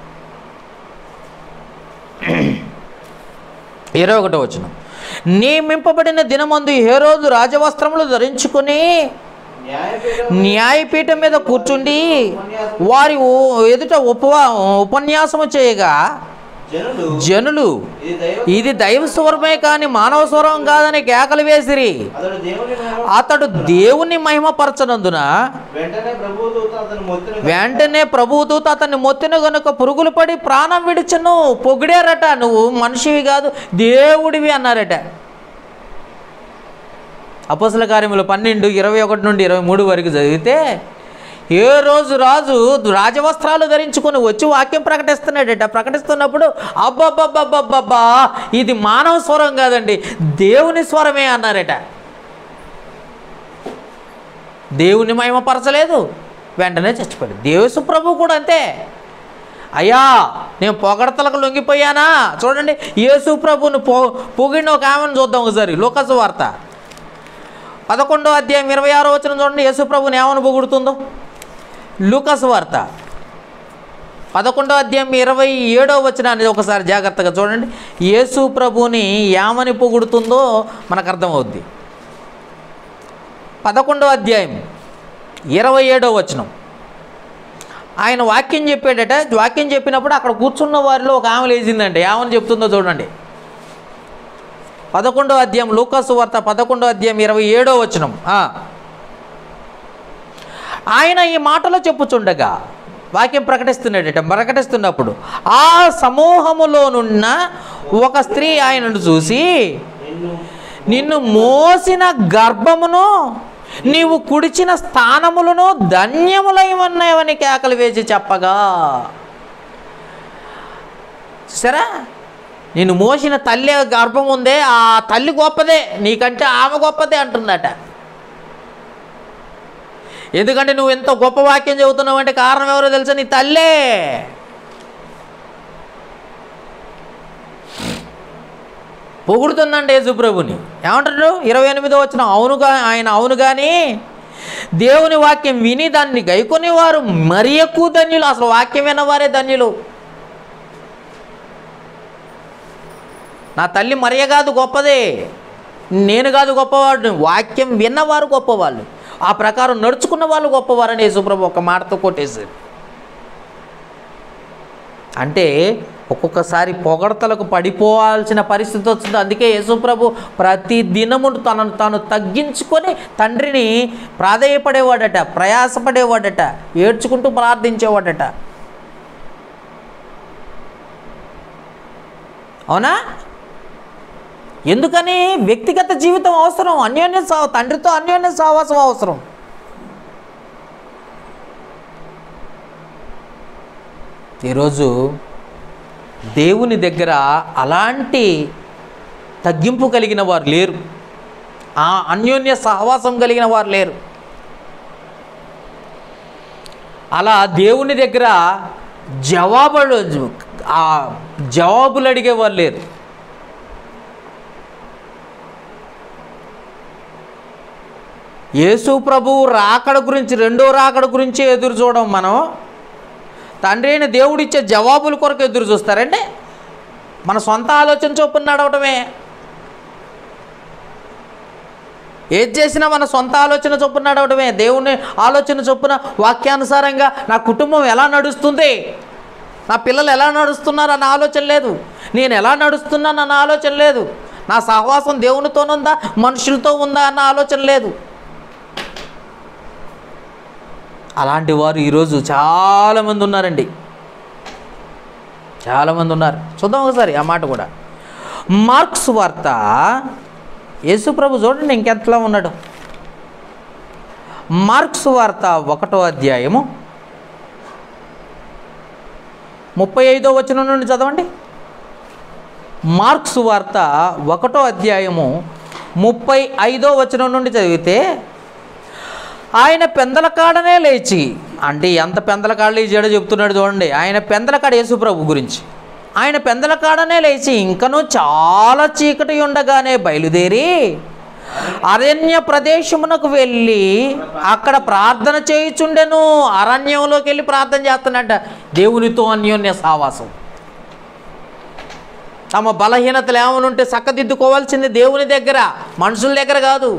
21వ వచనం. నియమింపబడిన దినమందు హేరోదు రాజవస్త్రములు ధరించుకొని న్యాయపీఠం మీద కూర్చుండి వారి ఎదుట ఉపన్యాసము చేయగా జనులు ఇది దైవ స్వరమే కానీ మానవ స్వరం కాదని కేకలు వేసిరి. అతడు దేవుని మహిమపరచనందున వెంటనే ప్రభుదూత అతన్ని మొత్తిన గనుక పురుగులు పడి ప్రాణం విడిచెను. పొగిడారట, నువ్వు మనిషివి కాదు దేవుడివి అన్నారట. అపోస్తల కార్యములు 12:21 నుండి 23 వరకు చదివితే ఏ రోజు రాజు రాజవస్త్రాలు ధరించుకొని వచ్చి వాక్యం ప్రకటిస్తున్నాడట. ప్రకటిస్తున్నప్పుడు అబ్బబ్బబ్బబ్బబ్బా ఇది మానవ స్వరం కాదండి దేవుని స్వరమే అన్నారట. దేవుని మహిమపరచలేదు, వెంటనే చచ్చిపోయాడు. యేసు ప్రభు కూడా అంతే. అయ్యా నేను పొగడతలకు లొంగిపోయానా? చూడండి, యేసు ప్రభుని పొగిడిన ఒక ఆమెను చూద్దాం ఒకసారి. లూకాసు వార్త 11వ అధ్యాయం 26వ వచనం చూడండి. యేసు ప్రభుని ఏమని పొగుడుతుందో. లూకాసు వార్త 11వ అధ్యాయం 27వ వచనాన్ని ఒకసారి జాగ్రత్తగా చూడండి. యేసు ప్రభుని ఏమని పొగుడుతుందో మనకు అర్థమవుద్ది. 11వ అధ్యాయం 27వ వచనం. ఆయన వాక్యం చెప్పాడట. వాక్యం చెప్పినప్పుడు అక్కడ కూర్చున్న వారిలో ఒక ఆమె లేచిందంటే ఏమని చెప్తుందో చూడండి. 11వ అధ్యాయం లూకాసు వార్త 11వ అధ్యాయం 27వ వచనం. ఆయన ఈ మాటలో చెప్పుచుండగా వాక్యం ప్రకటిస్తున్నాడట. ప్రకటిస్తున్నప్పుడు ఆ సమూహములోనున్న ఒక స్త్రీ ఆయనను చూసి, నిన్ను మోసిన గర్భమును నీవు కుడిచిన స్థానములను ధన్యములై ఉన్నాయని కేకలు వేసి చెప్పగా, సరే నిన్ను మోసిన తల్లి గర్భం ఉందే ఆ తల్లి గొప్పదే, నీకంటే ఆమె గొప్పదే అంటుందట. ఎందుకంటే నువ్వు ఎంత గొప్ప వాక్యం చెబుతున్నావు అంటే కారణం ఎవరో తెలుసా? నీ తల్లే. పొగుడుతుందండి యేసుప్రభుని. ఏమంటాడు 28వ వచనం. అవును కానీ దేవుని వాక్యం విని దాన్ని గైకొని వారు మరి ఎక్కువ ధన్యులు. అసలు వాక్యం విన్నవారే ధన్యులు. నా తల్లి మరియ కాదు గొప్పదే, నేను కాదు గొప్పవాడు, వాక్యం విన్నవారు గొప్పవాళ్ళు, ఆ ప్రకారం నడుచుకున్న వాళ్ళు గొప్పవారని యేసుప్రభు ఒక మాటతో కొట్టేశారు. అంటే ఒక్కొక్కసారి పొగడతలకు పడిపోవాల్సిన పరిస్థితి వస్తుంది. అందుకే యేసుప్రభు ప్రతి దినము తనను తాను తగ్గించుకొని తండ్రిని ప్రాధేయపడేవాడట, ప్రయాసపడేవాడట, ఏడ్చుకుంటూ ప్రార్థించేవాడట. అవునా? ఎందుకని? వ్యక్తిగత జీవితం అవసరం, తండ్రితో అన్యోన్య సహవాసం అవసరం. ఈరోజు దేవుని దగ్గర అలాంటి తగ్గింపు కలిగిన వారు లేరు, ఆ అన్యోన్య సహవాసం కలిగిన వారు లేరు. అలా దేవుని దగ్గర జవాబులు అడిగేవారు లేరు. యేసు ప్రభువు రాకడ గురించి, రెండో రాకడ గురించి ఎదురు చూడడం మనం. తండ్రి అయిన దేవుడిచ్చే జవాబుల కొరకు ఎదురు చూస్తారంటే మన సొంత ఆలోచన చొప్పున నడవటమే. ఏది చేసినా మన సొంత ఆలోచన చొప్పున నడవడమే. దేవుని ఆలోచన చొప్పున వాక్యానుసారంగా నా కుటుంబం ఎలా నడుస్తుంది, నా పిల్లలు ఎలా నడుస్తున్నారు అన్న ఆలోచన లేదు, నేను ఎలా నడుస్తున్నాను అన్న ఆలోచన లేదు, నా సహవాసం దేవునితోనుందా మనుషులతో ఉందా అన్న ఆలోచన లేదు. అలాంటి వారు ఈరోజు చాలామంది ఉన్నారండి, చాలామంది ఉన్నారు. చూద్దాం ఒకసారి ఆ మాట కూడా. మార్క్స్ వార్త, యేసుప్రభు చూడండి ఇంకెంతలా ఉన్నాడు. మార్క్స్ వార్త 1వ అధ్యాయము 35వ వచనం నుండి చదవండి. మార్క్స్ వార్త 1వ అధ్యాయము 35వ వచనం నుండి చదివితే, ఆయన పెందలకాడనే లేచి, అంటే ఎంత పెందలకాడ లేచాడో చెప్తున్నాడు చూడండి. ఆయన పెందలకాడ యేసుప్రభు గురించి. ఆయన పెందలకాడనే లేచి ఇంకనూ చాలా చీకటి ఉండగానే బయలుదేరి అరణ్య ప్రదేశమునకు వెళ్ళి అక్కడ ప్రార్థన చేయుచుండెను. అరణ్యంలోకి వెళ్ళి ప్రార్థన చేస్తున్నట్ట. దేవునితో అన్యోన్య సావాసం. తమ బలహీనతలు ఏమనుంటే చక్కదిద్దుకోవాల్సింది దేవుని దగ్గర, మనుషుల దగ్గర కాదు.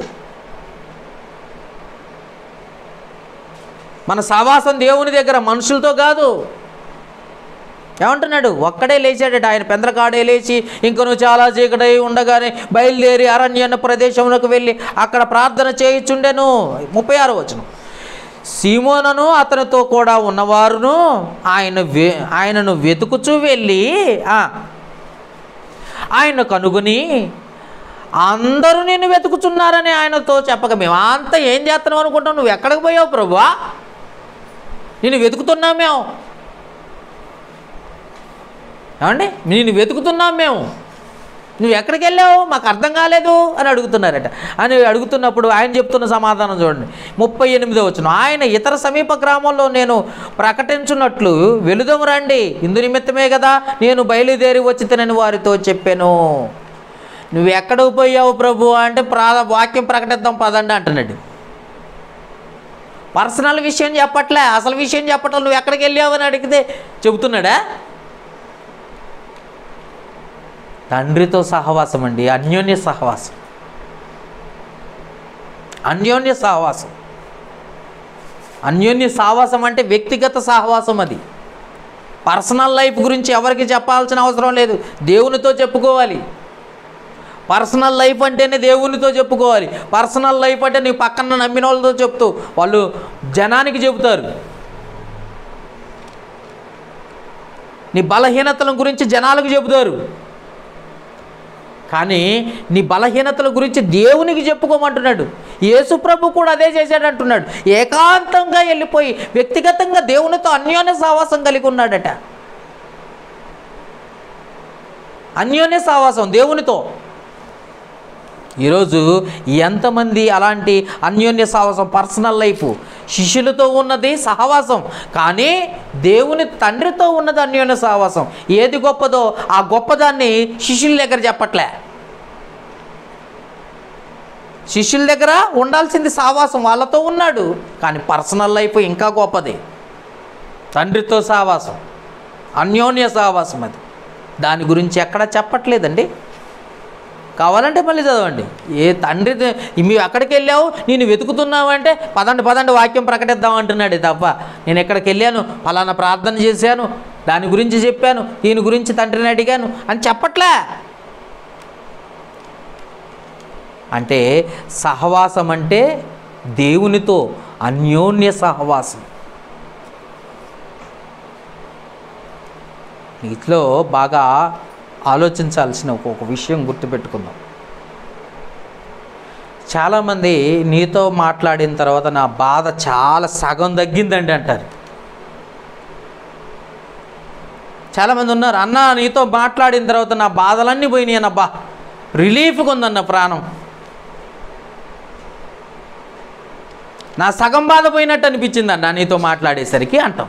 మన సావాసం దేవుని దగ్గర, మనుషులతో కాదు. ఏమంటున్నాడు? ఒక్కడే లేచాడట. ఆయన పెందలకాడే లేచి ఇంకను చాలా చీకటి ఉండగానే బయలుదేరి అరణ్య ప్రదేశంలోకి వెళ్ళి అక్కడ ప్రార్థన చేయుచుండెను. 36వ వచనం. సీమోనును అతనితో కూడా ఉన్నవారును ఆయనను వెతుకుచూ వెళ్ళి ఆయన కనుగొని, అందరూ నిన్ను వెతుకుచున్నారని ఆయనతో చెప్పక, మేము అంతా ఏం చేస్తున్నాం అనుకుంటాం, నువ్వు ఎక్కడికి పోయావు ప్రభువా, నిన్ను వెతుకుతున్నాం మేము. ఏమండి? నిన్ను వెతుకుతున్నాం మేము, నువ్వు ఎక్కడికి వెళ్ళావు మాకు అర్థం కాలేదు అని అడుగుతున్నారట. అని అడుగుతున్నప్పుడు ఆయన చెప్తున్న సమాధానం చూడండి. 38వ వచనం. ఆయన ఇతర సమీప గ్రామంలో నేను ప్రకటించున్నట్లు వెలుదము రండి, ఇందు నిమిత్తమే కదా నేను బయలుదేరి వచ్చితనని వారితో చెప్పాను. నువ్వు ఎక్కడికి పోయావు ప్రభు అంటే వాక్యం ప్రకటిద్దాం పదండి అంటున్నాడు. పర్సనల్ విషయం చెప్పట్లే, అసలు విషయం చెప్పటం. నువ్వు ఎక్కడికి వెళ్ళావు అని అడిగితే చెబుతున్నాడా? తండ్రితో సహవాసం అండి, అన్యోన్య సహవాసం. అన్యోన్య సహవాసం. అన్యోన్య సహవాసం అంటే వ్యక్తిగత సహవాసం. అది పర్సనల్ లైఫ్ గురించి ఎవరికి చెప్పాల్సిన అవసరం లేదు, దేవునితో చెప్పుకోవాలి. పర్సనల్ లైఫ్ అంటేనే దేవునితో చెప్పుకోవాలి. పర్సనల్ లైఫ్ అంటే నీ పక్కన నమ్మిన వాళ్ళతో చెప్తూ వాళ్ళు జనానికి చెబుతారు. నీ బలహీనతల గురించి జనాలకు చెబుతారు, కానీ నీ బలహీనతల గురించి దేవునికి చెప్పుకోమంటున్నాడు. యేసుప్రభు కూడా అదే చేశాడంటున్నాడు. ఏకాంతంగా వెళ్ళిపోయి వ్యక్తిగతంగా దేవునితో అన్యోన్య సహవాసం కలిగి ఉన్నాడట. అన్యోన్య సహవాసం దేవునితో. ఈరోజు ఎంతమంది అలాంటి అన్యోన్య సహవాసం, పర్సనల్ లైఫ్, శిష్యులతో ఉన్నది సహవాసం, కానీ దేవుని తండ్రితో ఉన్నది అన్యోన్య సహవాసం. ఏది గొప్పదో ఆ గొప్పదాన్ని శిష్యుల దగ్గర చెప్పట్లే. శిష్యుల దగ్గర ఉండాల్సింది సహవాసం, వాళ్ళతో ఉన్నాడు, కానీ పర్సనల్ లైఫ్ ఇంకా గొప్పది. తండ్రితో సహవాసం, అన్యోన్య సహవాసం. అది దాని గురించి ఎక్కడా చెప్పట్లేదండి. కావాలంటే మళ్ళీ చదవండి. ఏ తండ్రి మేము ఎక్కడికి వెళ్ళావు, నేను వెతుకుతున్నావు అంటే పదండి వాక్యం ప్రకటిద్దాం అంటున్నాడు తప్ప, నేను ఎక్కడికి వెళ్ళాను, ఫలానా ప్రార్థన చేశాను, దాని గురించి చెప్పాను, దీని గురించి తండ్రిని అడిగాను అని చెప్పట్లే. అంటే సహవాసం అంటే దేవునితో అన్యోన్య సహవాసం. వీటిలో బాగా ఆలోచించాల్సిన ఒక విషయం గుర్తుపెట్టుకుందాం. చాలామంది నీతో మాట్లాడిన తర్వాత నా బాధ చాలా సగం తగ్గిందండి అంటారు. చాలామంది ఉన్నారు, అన్న నీతో మాట్లాడిన తర్వాత నా బాధలన్నీ పోయినాయి అన్నబ్బా, రిలీఫ్గా ఉందన్న ప్రాణం, నా సగం బాధ పోయినట్టు అనిపించింది అన్న నీతో మాట్లాడేసరికి అంటాం.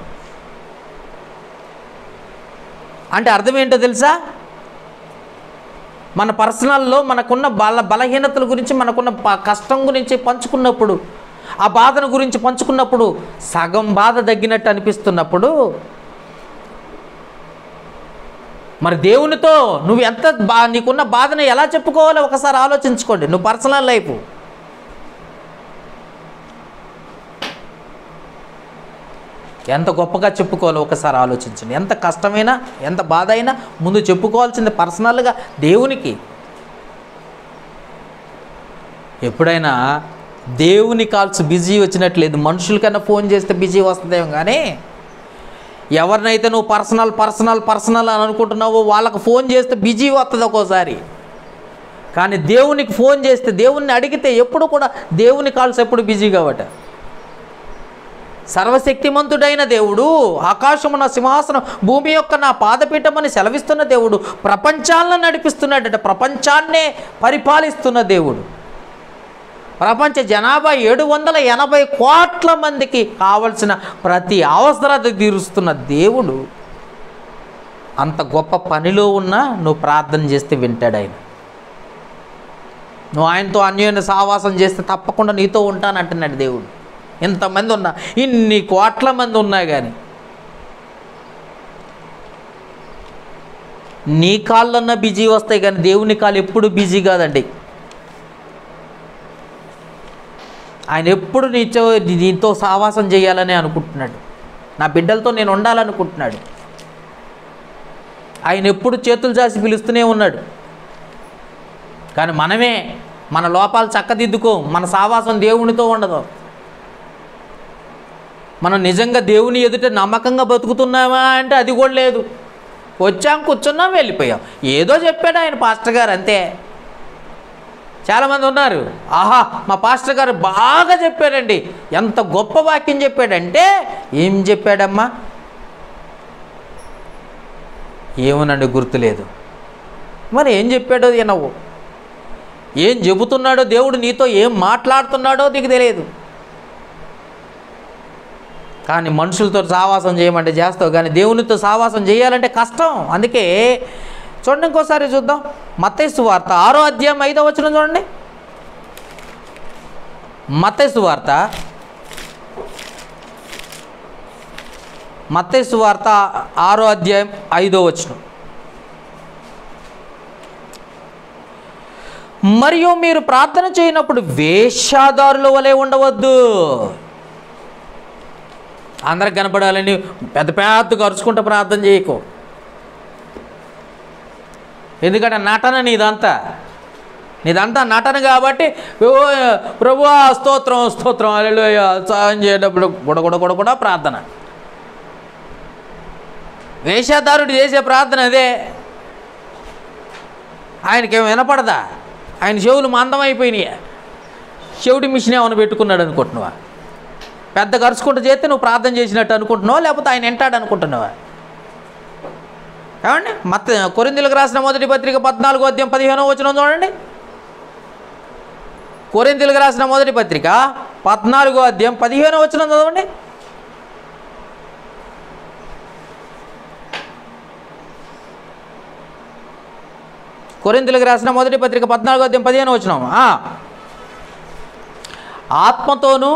అంటే అర్థం ఏంటో తెలుసా? మన పర్సనల్లో మనకున్న బలహీనతల గురించి, మనకున్న కష్టం గురించి పంచుకున్నప్పుడు, ఆ బాధను గురించి పంచుకున్నప్పుడు సగం బాధ తగ్గినట్టు అనిపిస్తున్నప్పుడు, మరి దేవునితో నువ్వు ఎంత నీకున్న బాధను ఎలా చెప్పుకోవాలో ఒకసారి ఆలోచించుకోండి. నువ్వు పర్సనల్ లైఫ్ ఎంత గొప్పగా చెప్పుకోవాలో ఒకసారి ఆలోచించండి. ఎంత కష్టమైనా, ఎంత బాధ అయినా ముందు చెప్పుకోవాల్సింది పర్సనల్గా దేవునికి. ఎప్పుడైనా దేవుని కాల్స్ బిజీ వచ్చినట్లేదు, మనుషులకన్నా ఫోన్ చేస్తే బిజీ వస్తుందేమో, కానీ ఎవరినైతే నువ్వు పర్సనల్ అని అనుకుంటున్నావో వాళ్ళకు ఫోన్ చేస్తే బిజీ వస్తుంది ఒక్కోసారి. కానీ దేవునికి ఫోన్ చేస్తే, దేవుణ్ణి అడిగితే ఎప్పుడు కూడా దేవుని కాల్స్ ఎప్పుడు బిజీ కాబట్టి. సర్వశక్తిమంతుడైన దేవుడు, ఆకాశము నా సింహాసనం, భూమి యొక్క నా పాదపీఠమని సెలవిస్తున్న దేవుడు, ప్రపంచాలను నడిపిస్తున్నాడట, ప్రపంచాన్నే పరిపాలిస్తున్న దేవుడు, ప్రపంచ జనాభా 780 కోట్ల మందికి కావలసిన ప్రతి అవసరత తీరుస్తున్న దేవుడు. అంత గొప్ప పనిలో ఉన్నా నువ్వు ప్రార్థన చేస్తే వింటాడు ఆయన. నువ్వు ఆయనతో అన్యోన్య సహవాసం చేస్తే తప్పకుండా నీతో ఉంటానంటున్నాడు దేవుడు. ఇంతమంది ఉన్నా, ఇన్ని కోట్ల మంది ఉన్నా కానీ నీ కాళ్ళన్నా బిజీ వస్తాయి, కానీ దేవుని కాళ్ళు ఎప్పుడు బిజీ కాదండి. ఆయన ఎప్పుడు నీతో సహవాసం చేయాలని అనుకుంటున్నాడు. నా బిడ్డలతో నేను ఉండాలనుకుంటున్నాడు. ఆయన ఎప్పుడు చేతులు చాసి పిలుస్తూనే ఉన్నాడు. కానీ మనమే మన లోపాలు చక్కదిద్దుకో, మన సహవాసం దేవునితో ఉండదు. మనం నిజంగా దేవుని ఎదుట నమ్మకంగా బతుకుతున్నామా అంటే అది కూడా లేదు. వచ్చాం, కూర్చున్నాం, వెళ్ళిపోయాం. ఏదో చెప్పాడు ఆయన పాస్టర్ గారు, అంతే. చాలామంది ఉన్నారు, ఆహా మా పాస్టర్ గారు బాగా చెప్పాడండి, ఎంత గొప్ప వాక్యం చెప్పాడంటే, ఏం చెప్పాడమ్మా? ఏమోనండి గుర్తులేదు. మరి ఏం చెప్పాడో వినవు, ఏం చెబుతున్నాడో, దేవుడు నీతో ఏం మాట్లాడుతున్నాడో నీకు తెలియదు. కానీ మనుషులతో సహవాసం చేయమంటే చేస్తావు, కానీ దేవునితో సహవాసం చేయాలంటే కష్టం. అందుకే చూడండి, ఇంకోసారి చూద్దాం. మత్తయి సువార్త 6వ అధ్యాయం 5వ వచనం చూడండి. మత్తయి సువార్త 6వ అధ్యాయం 5వ వచనం. మరియు మీరు ప్రార్థన చేయనప్పుడు వేశ్యాదారుల వలె ఉండవద్దు. అందరికి కనపడాలని పెద్ద పెద్దగా అరుచుకుంటూ ప్రార్థన చేయకు. ఎందుకంటే నటన నీదంతా నటన కాబట్టి, ప్రభువా స్తోత్రం స్తోత్రం హల్లెలూయా సహాయం చేసేటప్పుడు కూడా ప్రార్థన. వేషధారుడు చేసే ప్రార్థన అదే. ఆయనకేమో వినపడదా? ఆయన చెవులు మందమైపోయినాయి. చెవిటి మిషన్ ఏమైనా పెట్టుకున్నాడు అనుకుంటున్నావా? పెద్ద ఖర్చుకుంటూ చేస్తే నువ్వు ప్రార్థన చేసినట్టు అనుకుంటున్నావా, లేకపోతే ఆయన వింటాడు అనుకుంటున్నావా? ఏమండి, కొరింథీయులకు రాసిన మొదటి పత్రిక 14వ అధ్యాయం 15వ వచనం చూడండి. కొరింథీయులకు రాసిన మొదటి పత్రిక 14వ అధ్యాయం 15వ వచనం చదవండి. కొరింథీయులకు రాసిన మొదటి పత్రిక 14వ అధ్యాయం 15వ వచనం. ఆత్మతోనూ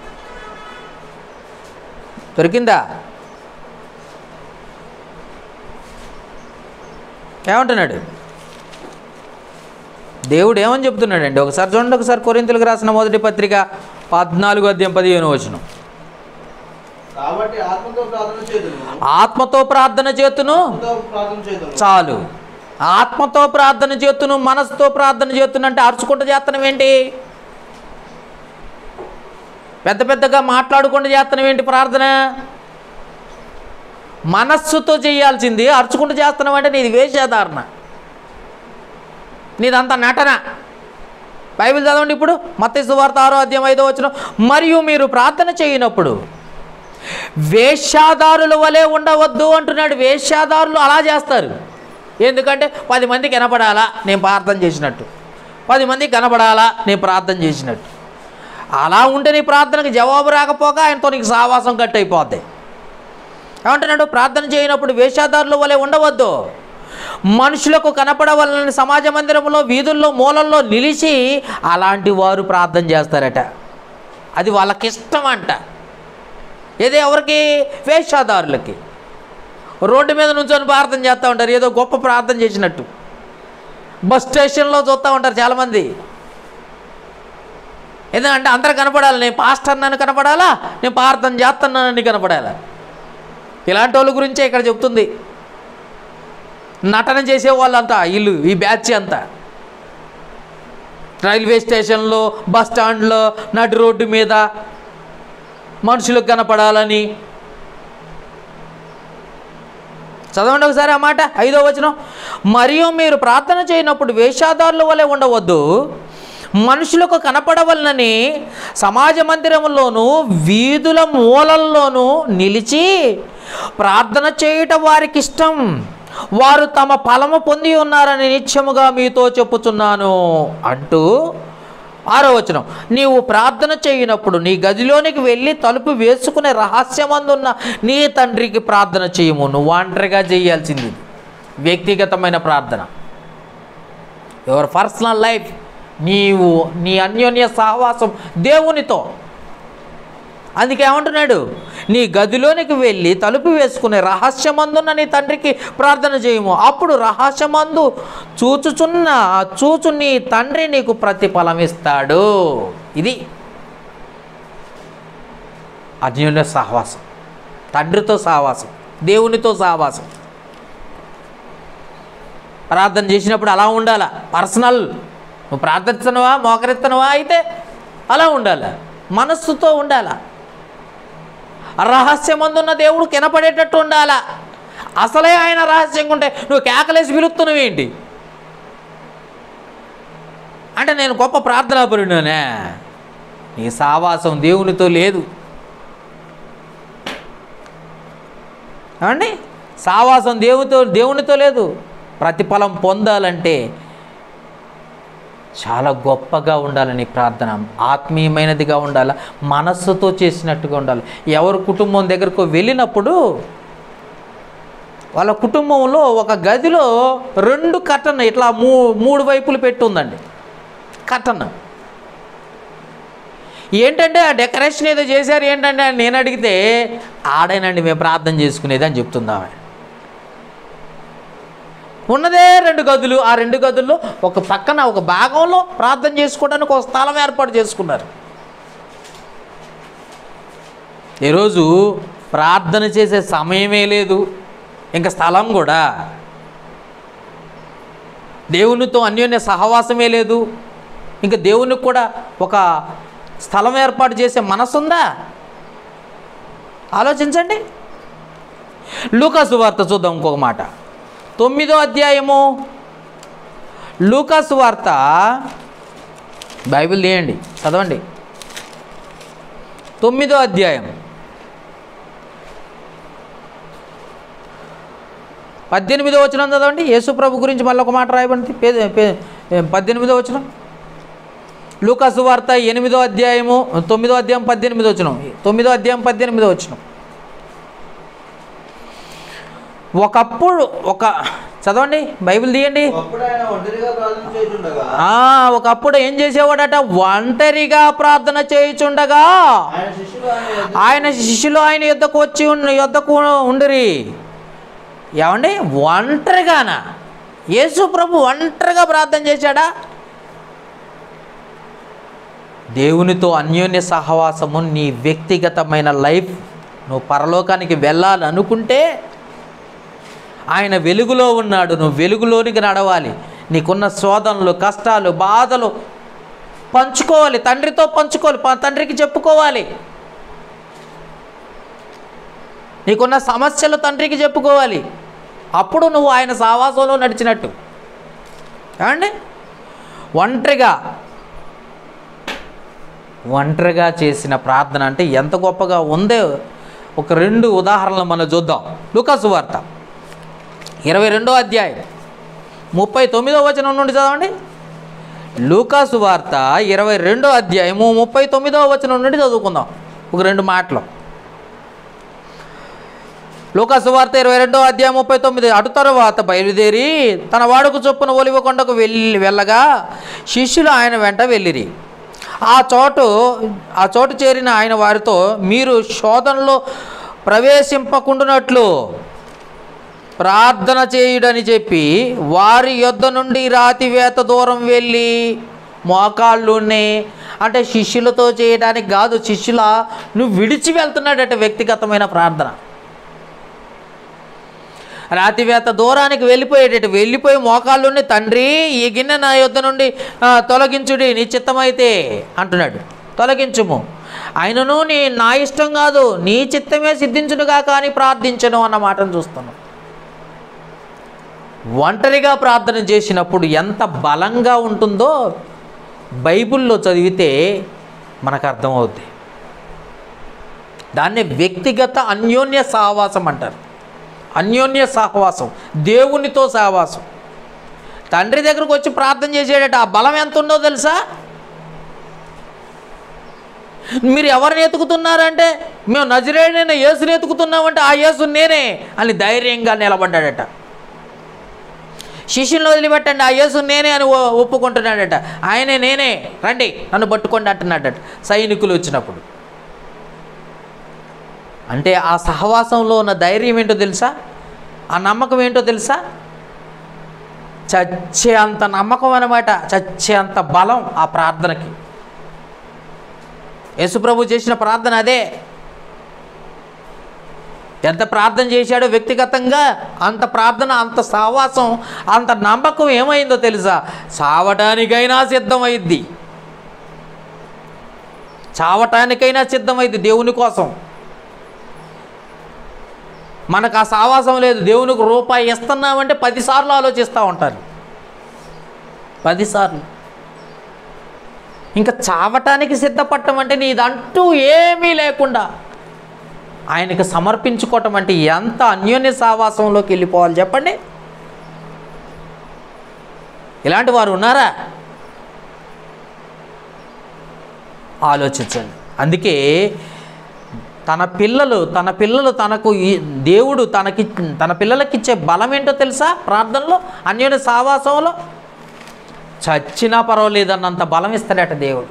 దొరికిందా? ఏమంటున్నాడు దేవుడు? ఏమని చెప్తున్నాడండి? ఒకసారి చూడండి, ఒకసారి కొరింథీయులకు రాసిన మొదటి పత్రిక 14వ అధ్యాయం 15వ వచనం. కాబట్టి ఆత్మతో ప్రార్థన చేతును, ఆత్మతో ప్రార్థన చేతును. ఆత్మతో ప్రార్థన చేతును. చాలు. ఆత్మతో ప్రార్థన చేతును, మనసుతో ప్రార్థన చేతును అంటే అరుచుకుంటూ చేస్తున్నాం ఏంటి? పెద్ద పెద్దగా మాట్లాడుకుంటూ చేస్తున్నాం ఏంటి ప్రార్థన? మనస్సుతో చేయాల్సింది అరుచుకుంటూ చేస్తున్నాం అంటే నీది వేషధారణ, నీదంతా నటన. బైబిల్ చదవండి ఇప్పుడు, మత్తయి సువార్త 6వ అధ్యాయం 5వ వచనం. మరియు మీరు ప్రార్థన చేయనప్పుడు వేశ్యాదారుల వలె ఉండవద్దు అంటున్నాడు. వేశ్యాదారులు అలా చేస్తారు. ఎందుకంటే 10 మందికి కనపడాలా నేను ప్రార్థన చేసినట్టు, 10 మందికి కనపడాలా నేను ప్రార్థన చేసినట్టు. అలా ఉంటే నీ ప్రార్థనకు జవాబు రాకపోగా ఆయనతో నీకు సావాసం కట్ అయిపోద్ది. ఏమంటున్నాడు? ప్రార్థన చేయనప్పుడు వేశ్యాదారుల వలె ఉండవద్దు, మనుషులకు కనపడవలని సమాజ మందిరంలో వీధుల్లో మూలల్లో నిలిచి అలాంటి వారు ప్రార్థన చేస్తారట. అది వాళ్ళకిష్టం అంట. ఏదో ఎవరికి? వేశ్యాదారులకి. రోడ్డు మీద నుంచొని ప్రార్థన చేస్తూ ఉంటారు, ఏదో గొప్ప ప్రార్థన చేసినట్టు. బస్ స్టేషన్లో చూస్తూ ఉంటారు చాలామంది. ఎందుకంటే అందరూ కనపడాలి, నేను పాస్టర్ నన్ను కనపడాలా, నేను ప్రార్థన చేస్తున్నానని కనపడాలా. ఇలాంటి వాళ్ళ గురించే ఇక్కడ చెప్తుంది. నటన చేసే వాళ్ళంతా వీళ్ళు, ఈ బ్యాచ్ అంతా రైల్వే స్టేషన్లో, బస్ స్టాండ్లో, నడి రోడ్డు మీద మనుషులకు కనపడాలని. చదవండి ఒకసారి ఆ మాట, 5వ వచనం. మరియు మీరు ప్రార్థన చేయనప్పుడు వేషాదారుల వలె ఉండవద్దు, మనుషులకు కనపడవలనని సమాజ మందిరంలోనూ వీధుల మూలల్లోనూ నిలిచి ప్రార్థన చేయటం వారికి ఇష్టం, వారు తమ ఫలము పొంది ఉన్నారని నిత్యముగా మీతో చెప్పుచున్నాను అంటూ 6వ వచనం. నీవు ప్రార్థన చేయనప్పుడు నీ గదిలోనికి వెళ్ళి తలుపు వేసుకునే రహస్యమందున్న నీ తండ్రికి ప్రార్థన చేయము. నువ్వు ఒంటరిగా చేయాల్సింది వ్యక్తిగతమైన ప్రార్థన, యువర్ పర్సనల్ లైఫ్. నీవు నీ అన్యోన్య సహవాసం దేవునితో. అందుకే ఏమంటున్నాడు? నీ గదిలోనికి వెళ్ళి తలుపు వేసుకునే రహస్యమందున్న నీ తండ్రికి ప్రార్థన చేయము, అప్పుడు రహస్యమందు చూచు నీ తండ్రి నీకు ప్రతిఫలం ఇస్తాడు. ఇది అన్యోన్య సహవాసం, తండ్రితో సహవాసం, దేవునితో సహవాసం. ప్రార్థన చేసినప్పుడు అలా ఉండాలా. పర్సనల్, నువ్వు ప్రార్థిస్తున్నావా, మోకరిస్తున్నావా అయితే అలా ఉండాలి, మనస్సుతో ఉండాలా. రహస్యమందున్న దేవుడు కనపడేటట్టు ఉండాలా. అసలే ఆయన రహస్యంగా ఉంటే నువ్వు కేకలేసి పిలుస్తున్నావు ఏంటి అంటే నేను గొప్ప ప్రార్థనాపరుడునే. నీ సావాసం దేవునితో లేదు. ఏమండి? సావాసం దేవునితో లేదు. ప్రతిఫలం పొందాలంటే చాలా గొప్పగా ఉండాలని ప్రార్థన, ఆత్మీయమైనదిగా ఉండాలి, మనస్సుతో చేసినట్టుగా ఉండాలి. ఎవరు కుటుంబం దగ్గరకు వెళ్ళినప్పుడు వాళ్ళ కుటుంబంలో ఒక గదిలో 2 కర్టన్ ఇట్లా 3 వైపులు పెట్టి ఉందండి. కర్టన్ ఏంటంటే ఆ డెకరేషన్ ఏదో చేశారు ఏంటంటే నేను అడిగితే ఆడేనండి మేము ప్రార్థన చేసుకునేది అని చెప్తుందామె. ఉన్నదే 2 గదులు, ఆ 2 గదుల్లో ఒక పక్కన ఒక భాగంలో ప్రార్థన చేసుకోవడానికి ఒక స్థలం ఏర్పాటు చేసుకున్నారు. ఈరోజు ప్రార్థన చేసే సమయమే లేదు, ఇంకా స్థలం కూడా. దేవునితో అన్యోన్య సహవాసమే లేదు, ఇంకా దేవునికి కూడా ఒక స్థలం ఏర్పాటు చేసే మనసు ఉందా? ఆలోచించండి. లూకాసు వార్త చూద్దాం ఇంకొక మాట, 9వ అధ్యాయము. లూకాసు వార్త బైబిల్ తీయండి, చదవండి. 9వ అధ్యాయం 18వ వచనం చదవండి. యేసు ప్రభు గురించి మళ్ళీ ఒక మాట రాయబడింది, 18వ వచనం. లూకాసు వార్త 8వ అధ్యాయము 9వ అధ్యాయం 18వ వచనం. 9వ అధ్యాయం 18వ వచనం. ఒకప్పుడు చదవండి, బైబిల్ తీయండి. ఒకప్పుడు ఏం చేసేవాడట? ఒంటరిగా ప్రార్థన చేయుచుండగా ఆయన శిష్యులు ఆయన యొద్దకు ఉండిరి. ఏమండి? ఒంటరిగానా? యేసు ప్రభు ఒంటరిగా ప్రార్థన చేశాడా? దేవునితో అన్యోన్య సహవాసము నీ వ్యక్తిగతమైన లైఫ్ నువ్వు పరలోకానికి వెళ్ళాలనుకుంటే ఆయన వెలుగులో ఉన్నాడు, నువ్వు వెలుగులోనికి నడవాలి. నీకున్న శోధనలు, కష్టాలు, బాధలు పంచుకోవాలి, తండ్రితో పంచుకోవాలి, తండ్రికి చెప్పుకోవాలి. నీకున్న సమస్యలు తండ్రికి చెప్పుకోవాలి. అప్పుడు నువ్వు ఆయన సావాసంలో నడిచినట్టు. ఏమండి, ఒంటరిగా చేసిన ప్రార్థన అంటే ఎంత గొప్పగా ఉందో ఒక 2 ఉదాహరణలు మనం చూద్దాం. లూకాసు వార్త 22వ అధ్యాయం 39వ వచనం నుండి చదవండి. లూకాసు వార్త 22వ అధ్యాయము 39వ వచనం నుండి చదువుకుందాం ఒక 2 మాటలు. లూకాసు వార్త 22వ అధ్యాయం 39. అటు తరువాత బయలుదేరి తన వాడుకు చొప్పున ఒలివ కొండకు వెళ్ళగా శిష్యులు ఆయన వెంట వెళ్ళిరి. ఆ చోటు చేరిన ఆయన వారితో, మీరు శోధనలో ప్రవేశింపకుండునట్లు ప్రార్థన చేయుడని చెప్పి వారి యొద్ద నుండి రాతివేత దూరం వెళ్ళి మోకాళ్ళునే, అంటే శిష్యులతో చేయడానికి కాదు, నువ్వు విడిచి వెళ్తున్నాడట వ్యక్తిగతమైన ప్రార్థన. రాతివేత దూరానికి వెళ్ళిపోయి మోకాళ్ళుని, తండ్రి ఈ గిన్నె నా యొద్ద నుండి తొలగించుడి, నీ చిత్తమైతే అంటున్నాడు, తొలగించుము. ఆయనను నా ఇష్టం కాదు, నీ చిత్తమే సిద్ధించునుగా కానీ ప్రార్థించను అన్న మాటను చూస్తున్నాం. ఒంటరిగా ప్రార్థన చేసినప్పుడు ఎంత బలంగా ఉంటుందో బైబిల్లో చదివితే మనకు అర్థమవుద్ది. దాన్నే వ్యక్తిగత అన్యోన్య సహవాసం అంటారు. అన్యోన్య సహవాసం, దేవునితో సహవాసం. తండ్రి దగ్గరకు వచ్చి ప్రార్థన చేసేటట్టు ఆ బలం ఎంత ఉందో తెలుసా? మీరు ఎవరిని ఎతుకుతున్నారంటే, మేము నజరేయుడైన యేసుని ఎతుకుతున్నామంటే ఆ యేసు నేనే అని ధైర్యంగా నిలబడ్డాడట. శిష్యులను వదిలిపెట్టండి, ఆ యేసు నేనే అని ఒప్పుకుంటున్నాడట. ఆయనే నేనే, రండి నన్ను పట్టుకోండి అంటున్నాడట సైనికులు వచ్చినప్పుడు. అంటే ఆ సహవాసంలో ఉన్న ధైర్యం ఏంటో తెలుసా? ఆ నమ్మకం ఏంటో తెలుసా? చచ్చే అంత నమ్మకం అన్నమాట, చచ్చే అంత బలం ఆ ప్రార్థనకి. యేసుప్రభు చేసిన ప్రార్థన అదే. ఎంత ప్రార్థన చేశాడో వ్యక్తిగతంగా, అంత ప్రార్థన, అంత సహవాసం, అంత నమ్మకం ఏమైందో తెలుసా? చావటానికైనా సిద్ధమైద్ది, చావటానికైనా సిద్ధమైద్ది దేవుని కోసం. మనకు ఆ సావాసం లేదు. దేవునికి రూపాయి ఇస్తున్నామంటే 10 సార్లు ఆలోచిస్తూ ఉంటారు, 10 సార్లు. ఇంకా చావటానికి సిద్ధపడటం అంటే నీదంటూ ఏమీ లేకుండా ఆయనకు సమర్పించుకోవటం అంటే ఎంత అన్యోన్య సావాసంలోకి వెళ్ళిపోవాలి చెప్పండి. ఇలాంటి వారు ఉన్నారా? ఆలోచించండి. అందుకే తన పిల్లలు తనకు దేవుడు తన పిల్లలకిచ్చే బలం ఏంటో తెలుసా? ప్రార్థనలో, అన్యోన్య సావాసంలో చచ్చినా పర్వాలేదన్నంత బలం ఇస్తాడట దేవుడు.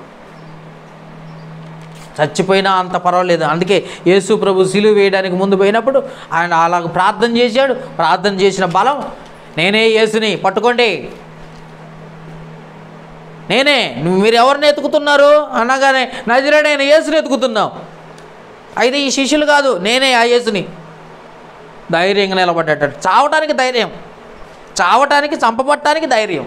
చచ్చిపోయినా అంత పర్వాలేదు. అందుకే యేసు ప్రభు సిలువ వేయడానికి ముందు పోయినప్పుడు ఆయన అలాగ ప్రార్థన చేశాడు. ప్రార్థన చేసిన బలం, నేనే యేసుని, పట్టుకోండి, నేనే. మీరు ఎవరిని ఎతుకుతున్నారు అనగానే నజరేయుడైన యేసుని ఎతుకుతున్నాం. అయితే ఈ శిష్యులు కాదు, నేనే ఆ యేసుని. ధైర్యంగా నిలబడ్డాడు. చావటానికి ధైర్యం, చావటానికి, చంపబట్టడానికి ధైర్యం.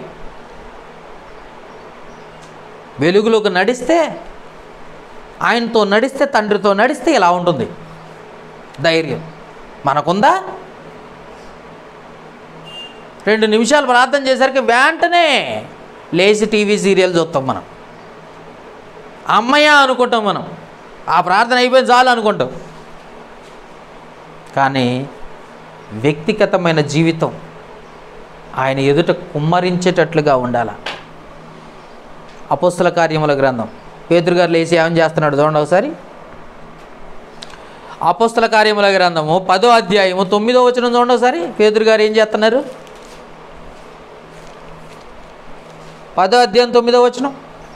వెలుగులోకి నడిస్తే, ఆయనతో నడిస్తే, తండ్రితో నడిస్తే ఇలా ఉంటుంది ధైర్యం. మనకుందా? 2 నిమిషాలు ప్రార్థన చేసరికి వెంటనే లేచి టీవీ సీరియల్ చూస్తాం మనం. అమ్మయ్య అనుకుంటాం మనం, ఆ ప్రార్థన అయిపోయింది చాలు అనుకుంటాం. కానీ వ్యక్తిగతమైన జీవితం ఆయన ఎదుట కుమ్మరించేటట్లుగా ఉండాలి. అపోస్తల కార్యముల గ్రంథం, పేతురు గారు లేచి ఏమని చేస్తున్నాడు చూడండి ఒకసారి. అపోస్తల కార్యముల గ్రంథము 10వ అధ్యాయము 9వ వచనం చూడండి ఒకసారి. పేతురు గారు ఏం చేస్తున్నారు? 10వ అధ్యాయం 9వ వచనం.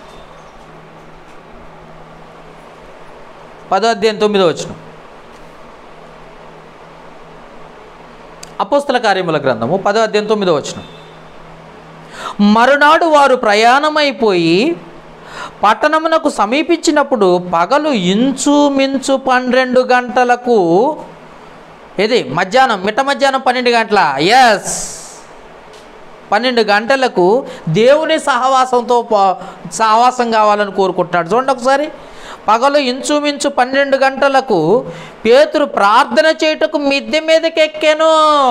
10వ అధ్యాయం 9వ వచనం. అపోస్తల కార్యముల గ్రంథము 10వ అధ్యాయం 9వ వచనం. మరునాడు వారు ప్రయాణమైపోయి పట్టణమునకు సమీపించినప్పుడు పగలు ఇంచుమించు 12 గంటలకు, ఇది మధ్యాహ్నం, మిట్ట మధ్యాహ్నం 12 గంటల, 12 గంటలకు దేవుని సహవాసం కావాలని కోరుకుంటున్నాడు. చూడండి ఒకసారి. పగలు ఇంచుమించు 12 గంటలకు పేతురు ప్రార్థన చేయుటకు మిద్దె మీదకి ఎక్కాను.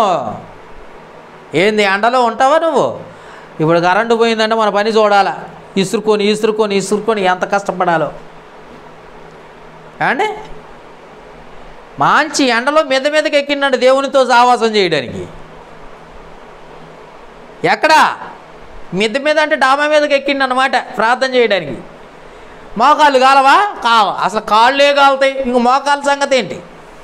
ఏంది, ఎండలో ఉంటావా నువ్వు? ఇప్పుడు కరెంటు పోయిందంటే మన పని చూడాలా, ఇసురుకొని ఎంత కష్టపడాలో అండి. మంచి ఎండలో మిద్దె మీదకి ఎక్కిందండి దేవునితో సహవాసం చేయడానికి. ఎక్కడా? మిద్దె మీద అంటే డాబా మీదకి ఎక్కిండు అన్నమాట ప్రార్థన చేయడానికి. మోకాళ్ళు కాలవా? కావా, అసలు కాళ్ళే కాలుతాయి, ఇంక మోకాళ్ళ సంగతి ఏంటి?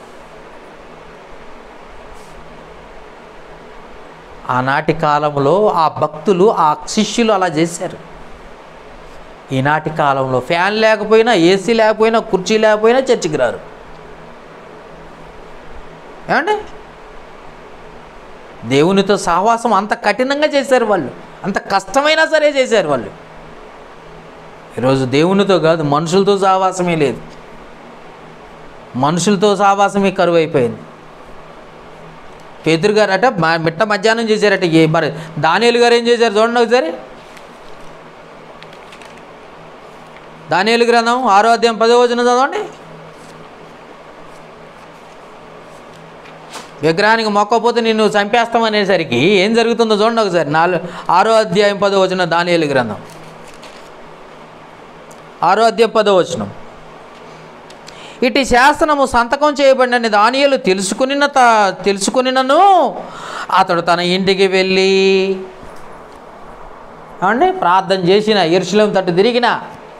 ఆనాటి కాలంలో ఆ భక్తులు, ఆ శిష్యులు అలా చేశారు. ఈనాటి కాలంలో ఫ్యాన్ లేకపోయినా, ఏసీ లేకపోయినా, కుర్చీ లేకపోయినా చర్చికి రారు. ఏమండి? దేవునితో సహవాసం అంత కఠినంగా చేశారు వాళ్ళు, అంత కష్టమైనా సరే చేశారు వాళ్ళు. ఈరోజు దేవునితో కాదు, మనుషులతో సహవాసమే లేదు. మనుషులతో సహవాసమే కరువు అయిపోయింది. పేతురు గారు అట మిట్ట మధ్యాహ్నం చేశారట. మరి దానియేలు గారు ఏం చేశారు చూడండి ఒకసారి. దానియేలు గ్రంథం 6వ అధ్యాయం 10వ వచనం చదవండి. విగ్రహానికి మొక్కపోతే నిన్ను చంపేస్తామనేసరికి ఏం జరుగుతుందో చూడండి ఒకసారి. 6వ అధ్యాయం 10వ వచనం, దానియేలు గ్రంథం 6వ అధ్యాయం 10వ వచనం. ఇటు శాసనము సంతకం చేయబడినని దానియేలు తెలుసుకునినను అతడు తన ఇంటికి వెళ్ళి అంటే ప్రార్థన చేసిన, యెరూషలేము తట్టు తిరిగిన,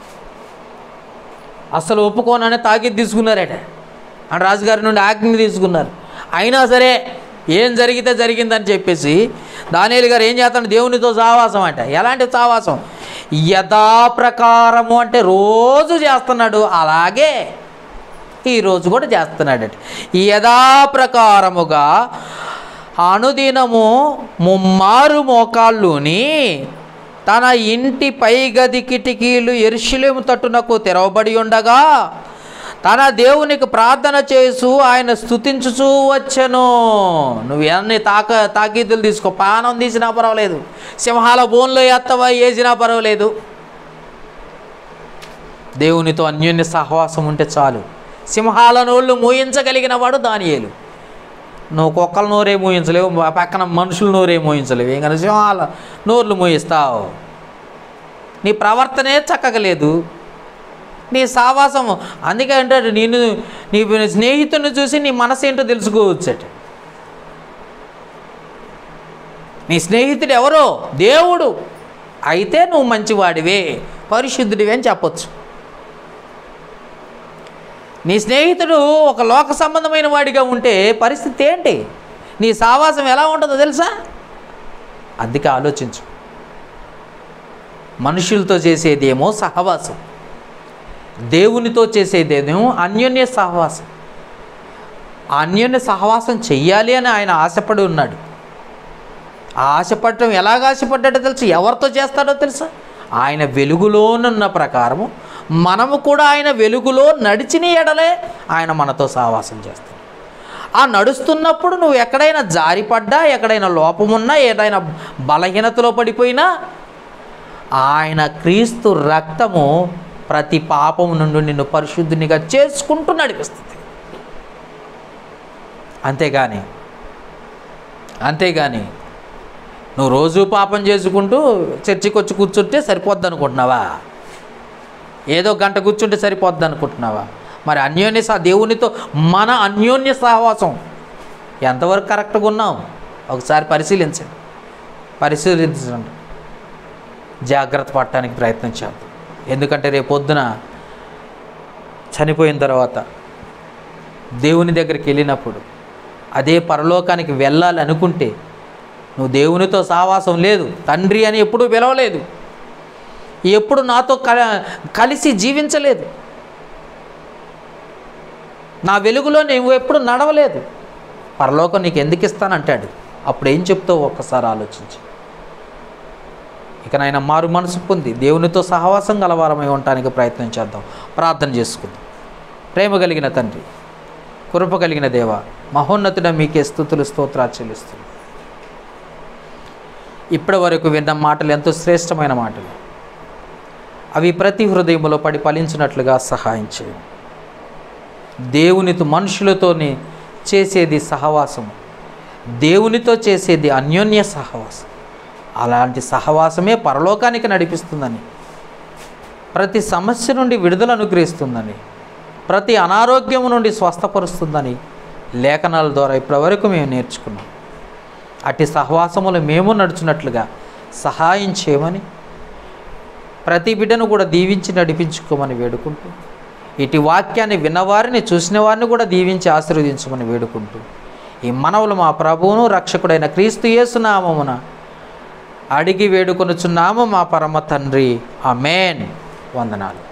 అసలు ఒప్పుకోనని తాకీదు తీసుకున్నారట. అంటే రాజుగారి నుండి ఆజ్ఞ తీసుకున్నారు. అయినా సరే ఏం జరిగితే జరిగిందని చెప్పేసి దానియేలు గారు ఏం చేస్తాడు? దేవునితో సహవాసం అంట. ఎలాంటి సహవాసం? యథాప్రకారము అంటే రోజు చేస్తున్నాడు, అలాగే ఈరోజు కూడా చేస్తున్నాడట. యథాప్రకారముగా అనుదినము 3 మోకాళ్ళుని తన ఇంటి పై గది కిటికీలు యెరూషలేము తట్టునకు తెరవబడి ఉండగా తన దేవునికి ప్రార్థన చేస్తూ ఆయన స్తుతించుచూ వచ్చెను. నువ్వు ఎన్ని తాకీదులు తీసుకో, పానం తీసినా పర్వాలేదు, సింహాల బోన్లో ఎత్తవా వేసినా పర్వాలేదు, దేవునితో అన్యోన్య సహవాసం ఉంటే చాలు. సింహాల నోళ్ళు మూయించగలిగిన వాడు దానియేలు. నువ్వు కుక్కల నోరే మూయించలేవు, పక్కన మనుషుల నోరే మూయించలేవు, ఇంకా సింహాల నోర్లు మూయిస్తావు. నీ ప్రవర్తనే చక్కగా లేదు, నీ సహవాసము. అందుకే అంటాడు, నీ స్నేహితుడిని చూసి నీ మనసు ఏంటో తెలుసుకోవచ్చట. నీ స్నేహితుడు ఎవరో? దేవుడు. అయితే నువ్వు మంచివాడివే, పరిశుద్ధుడివే అని చెప్పొచ్చు. నీ స్నేహితుడు ఒక లోక సంబంధమైన వాడిగా ఉంటే పరిస్థితి ఏంటి? నీ సహవాసం ఎలా ఉంటుందో తెలుసా? అందుకే ఆలోచించు. మనుషులతో చేసేదేమో సహవాసం, దేవునితో చేసేదేమో అన్యోన్య సహవాసం. అన్యోన్య సహవాసం చెయ్యాలి అని ఆయన ఆశపడి ఉన్నాడు. ఆ ఆశపడటం ఎలాగ ఆశపడ్డాడో తెలుసు, ఎవరితో చేస్తాడో తెలుసా? ఆయన వెలుగులోనున్న ప్రకారము మనము కూడా ఆయన వెలుగులో నడిచిన ఎడలే ఆయన మనతో సహవాసం చేస్తాడు. ఆ నడుస్తున్నప్పుడు నువ్వు ఎక్కడైనా జారిపడ్డా, ఎక్కడైనా లోపమున్నా, ఏదైనా బలహీనతలో పడిపోయినా ఆయన క్రీస్తు రక్తము ప్రతి పాపము నుండి నిన్ను పరిశుద్ధునిగా చేసుకుంటూ నడిపిస్తుంది. అంతేగాని నువ్వు రోజు పాపం చేసుకుంటూ చర్చికి వచ్చి కూర్చుంటే సరిపోద్ది అనుకుంటున్నావా? ఏదో గంట కూర్చుంటే సరిపోద్ది అనుకుంటున్నావా? మరి దేవునితో మన అన్యోన్య సహవాసం ఎంతవరకు కరెక్ట్గా ఉన్నాం ఒకసారి పరిశీలించండి. జాగ్రత్త పడటానికి ప్రయత్నం చేద్దాం. ఎందుకంటే రేపు పొద్దున చనిపోయిన తర్వాత దేవుని దగ్గరికి వెళ్ళినప్పుడు, అదే పరలోకానికి వెళ్ళాలి అనుకుంటే, నువ్వు దేవునితో సహవాసం లేదు, తండ్రి అని ఎప్పుడూ పిలవలేదు, ఎప్పుడు నాతో కలిసి జీవించలేదు, నా వెలుగులో నువ్వు ఎప్పుడు నడవలేదు, పరలోకం నీకు ఎందుకు ఇస్తానంటాడు. అప్పుడు ఏం చెప్తావు ఒక్కసారి ఆలోచించి. ఇకనైనా మారు మనసు పొంది దేవునితో సహవాసం గలవారమై ఉండటానికి ప్రయత్నం చేద్దాం. ప్రార్థన చేసుకుందాం. ప్రేమ కలిగిన తండ్రి, కృప కలిగిన దేవ, మహోన్నతుడ మీకే స్తుతులు స్తోత్రాలు చెల్లిస్తున్నాం. ఇప్పటి వరకు విన్న మాటలు ఎంతో శ్రేష్టమైన మాటలు. అవి ప్రతి హృదయంలో పడి ఫలించినట్లుగా సహాయం చేయండి. దేవునితో మనుషులతోనే చేసేది సహవాసం, దేవునితో చేసేది అన్యోన్య సహవాసం. అలాంటి సహవాసమే పరలోకానికి నడిపిస్తుందని, ప్రతి సమస్య నుండి విడుదల అనుగ్రహిస్తుందని, ప్రతి అనారోగ్యం నుండి స్వస్థపరుస్తుందని లేఖనాల ద్వారా ఇప్పటివరకు మేము నేర్చుకున్నాం. అట్టి సహవాసములు మేము నడుచున్నట్లుగా సహాయం చేయమని, ప్రతి బిడ్డను కూడా దీవించి నడిపించుకోమని వేడుకుంటూ, ఇటు వాక్యాన్ని విన్నవారిని చూసిన వారిని కూడా దీవించి ఆశీర్వదించమని వేడుకుంటూ, ఈ మనవులు మా ప్రభువును రక్షకుడైన క్రీస్తు యేసు నామమున అడిగి వేడుకొనుచున్నాము మా పరమ తండ్రి. ఆమేన్. వందనాలు.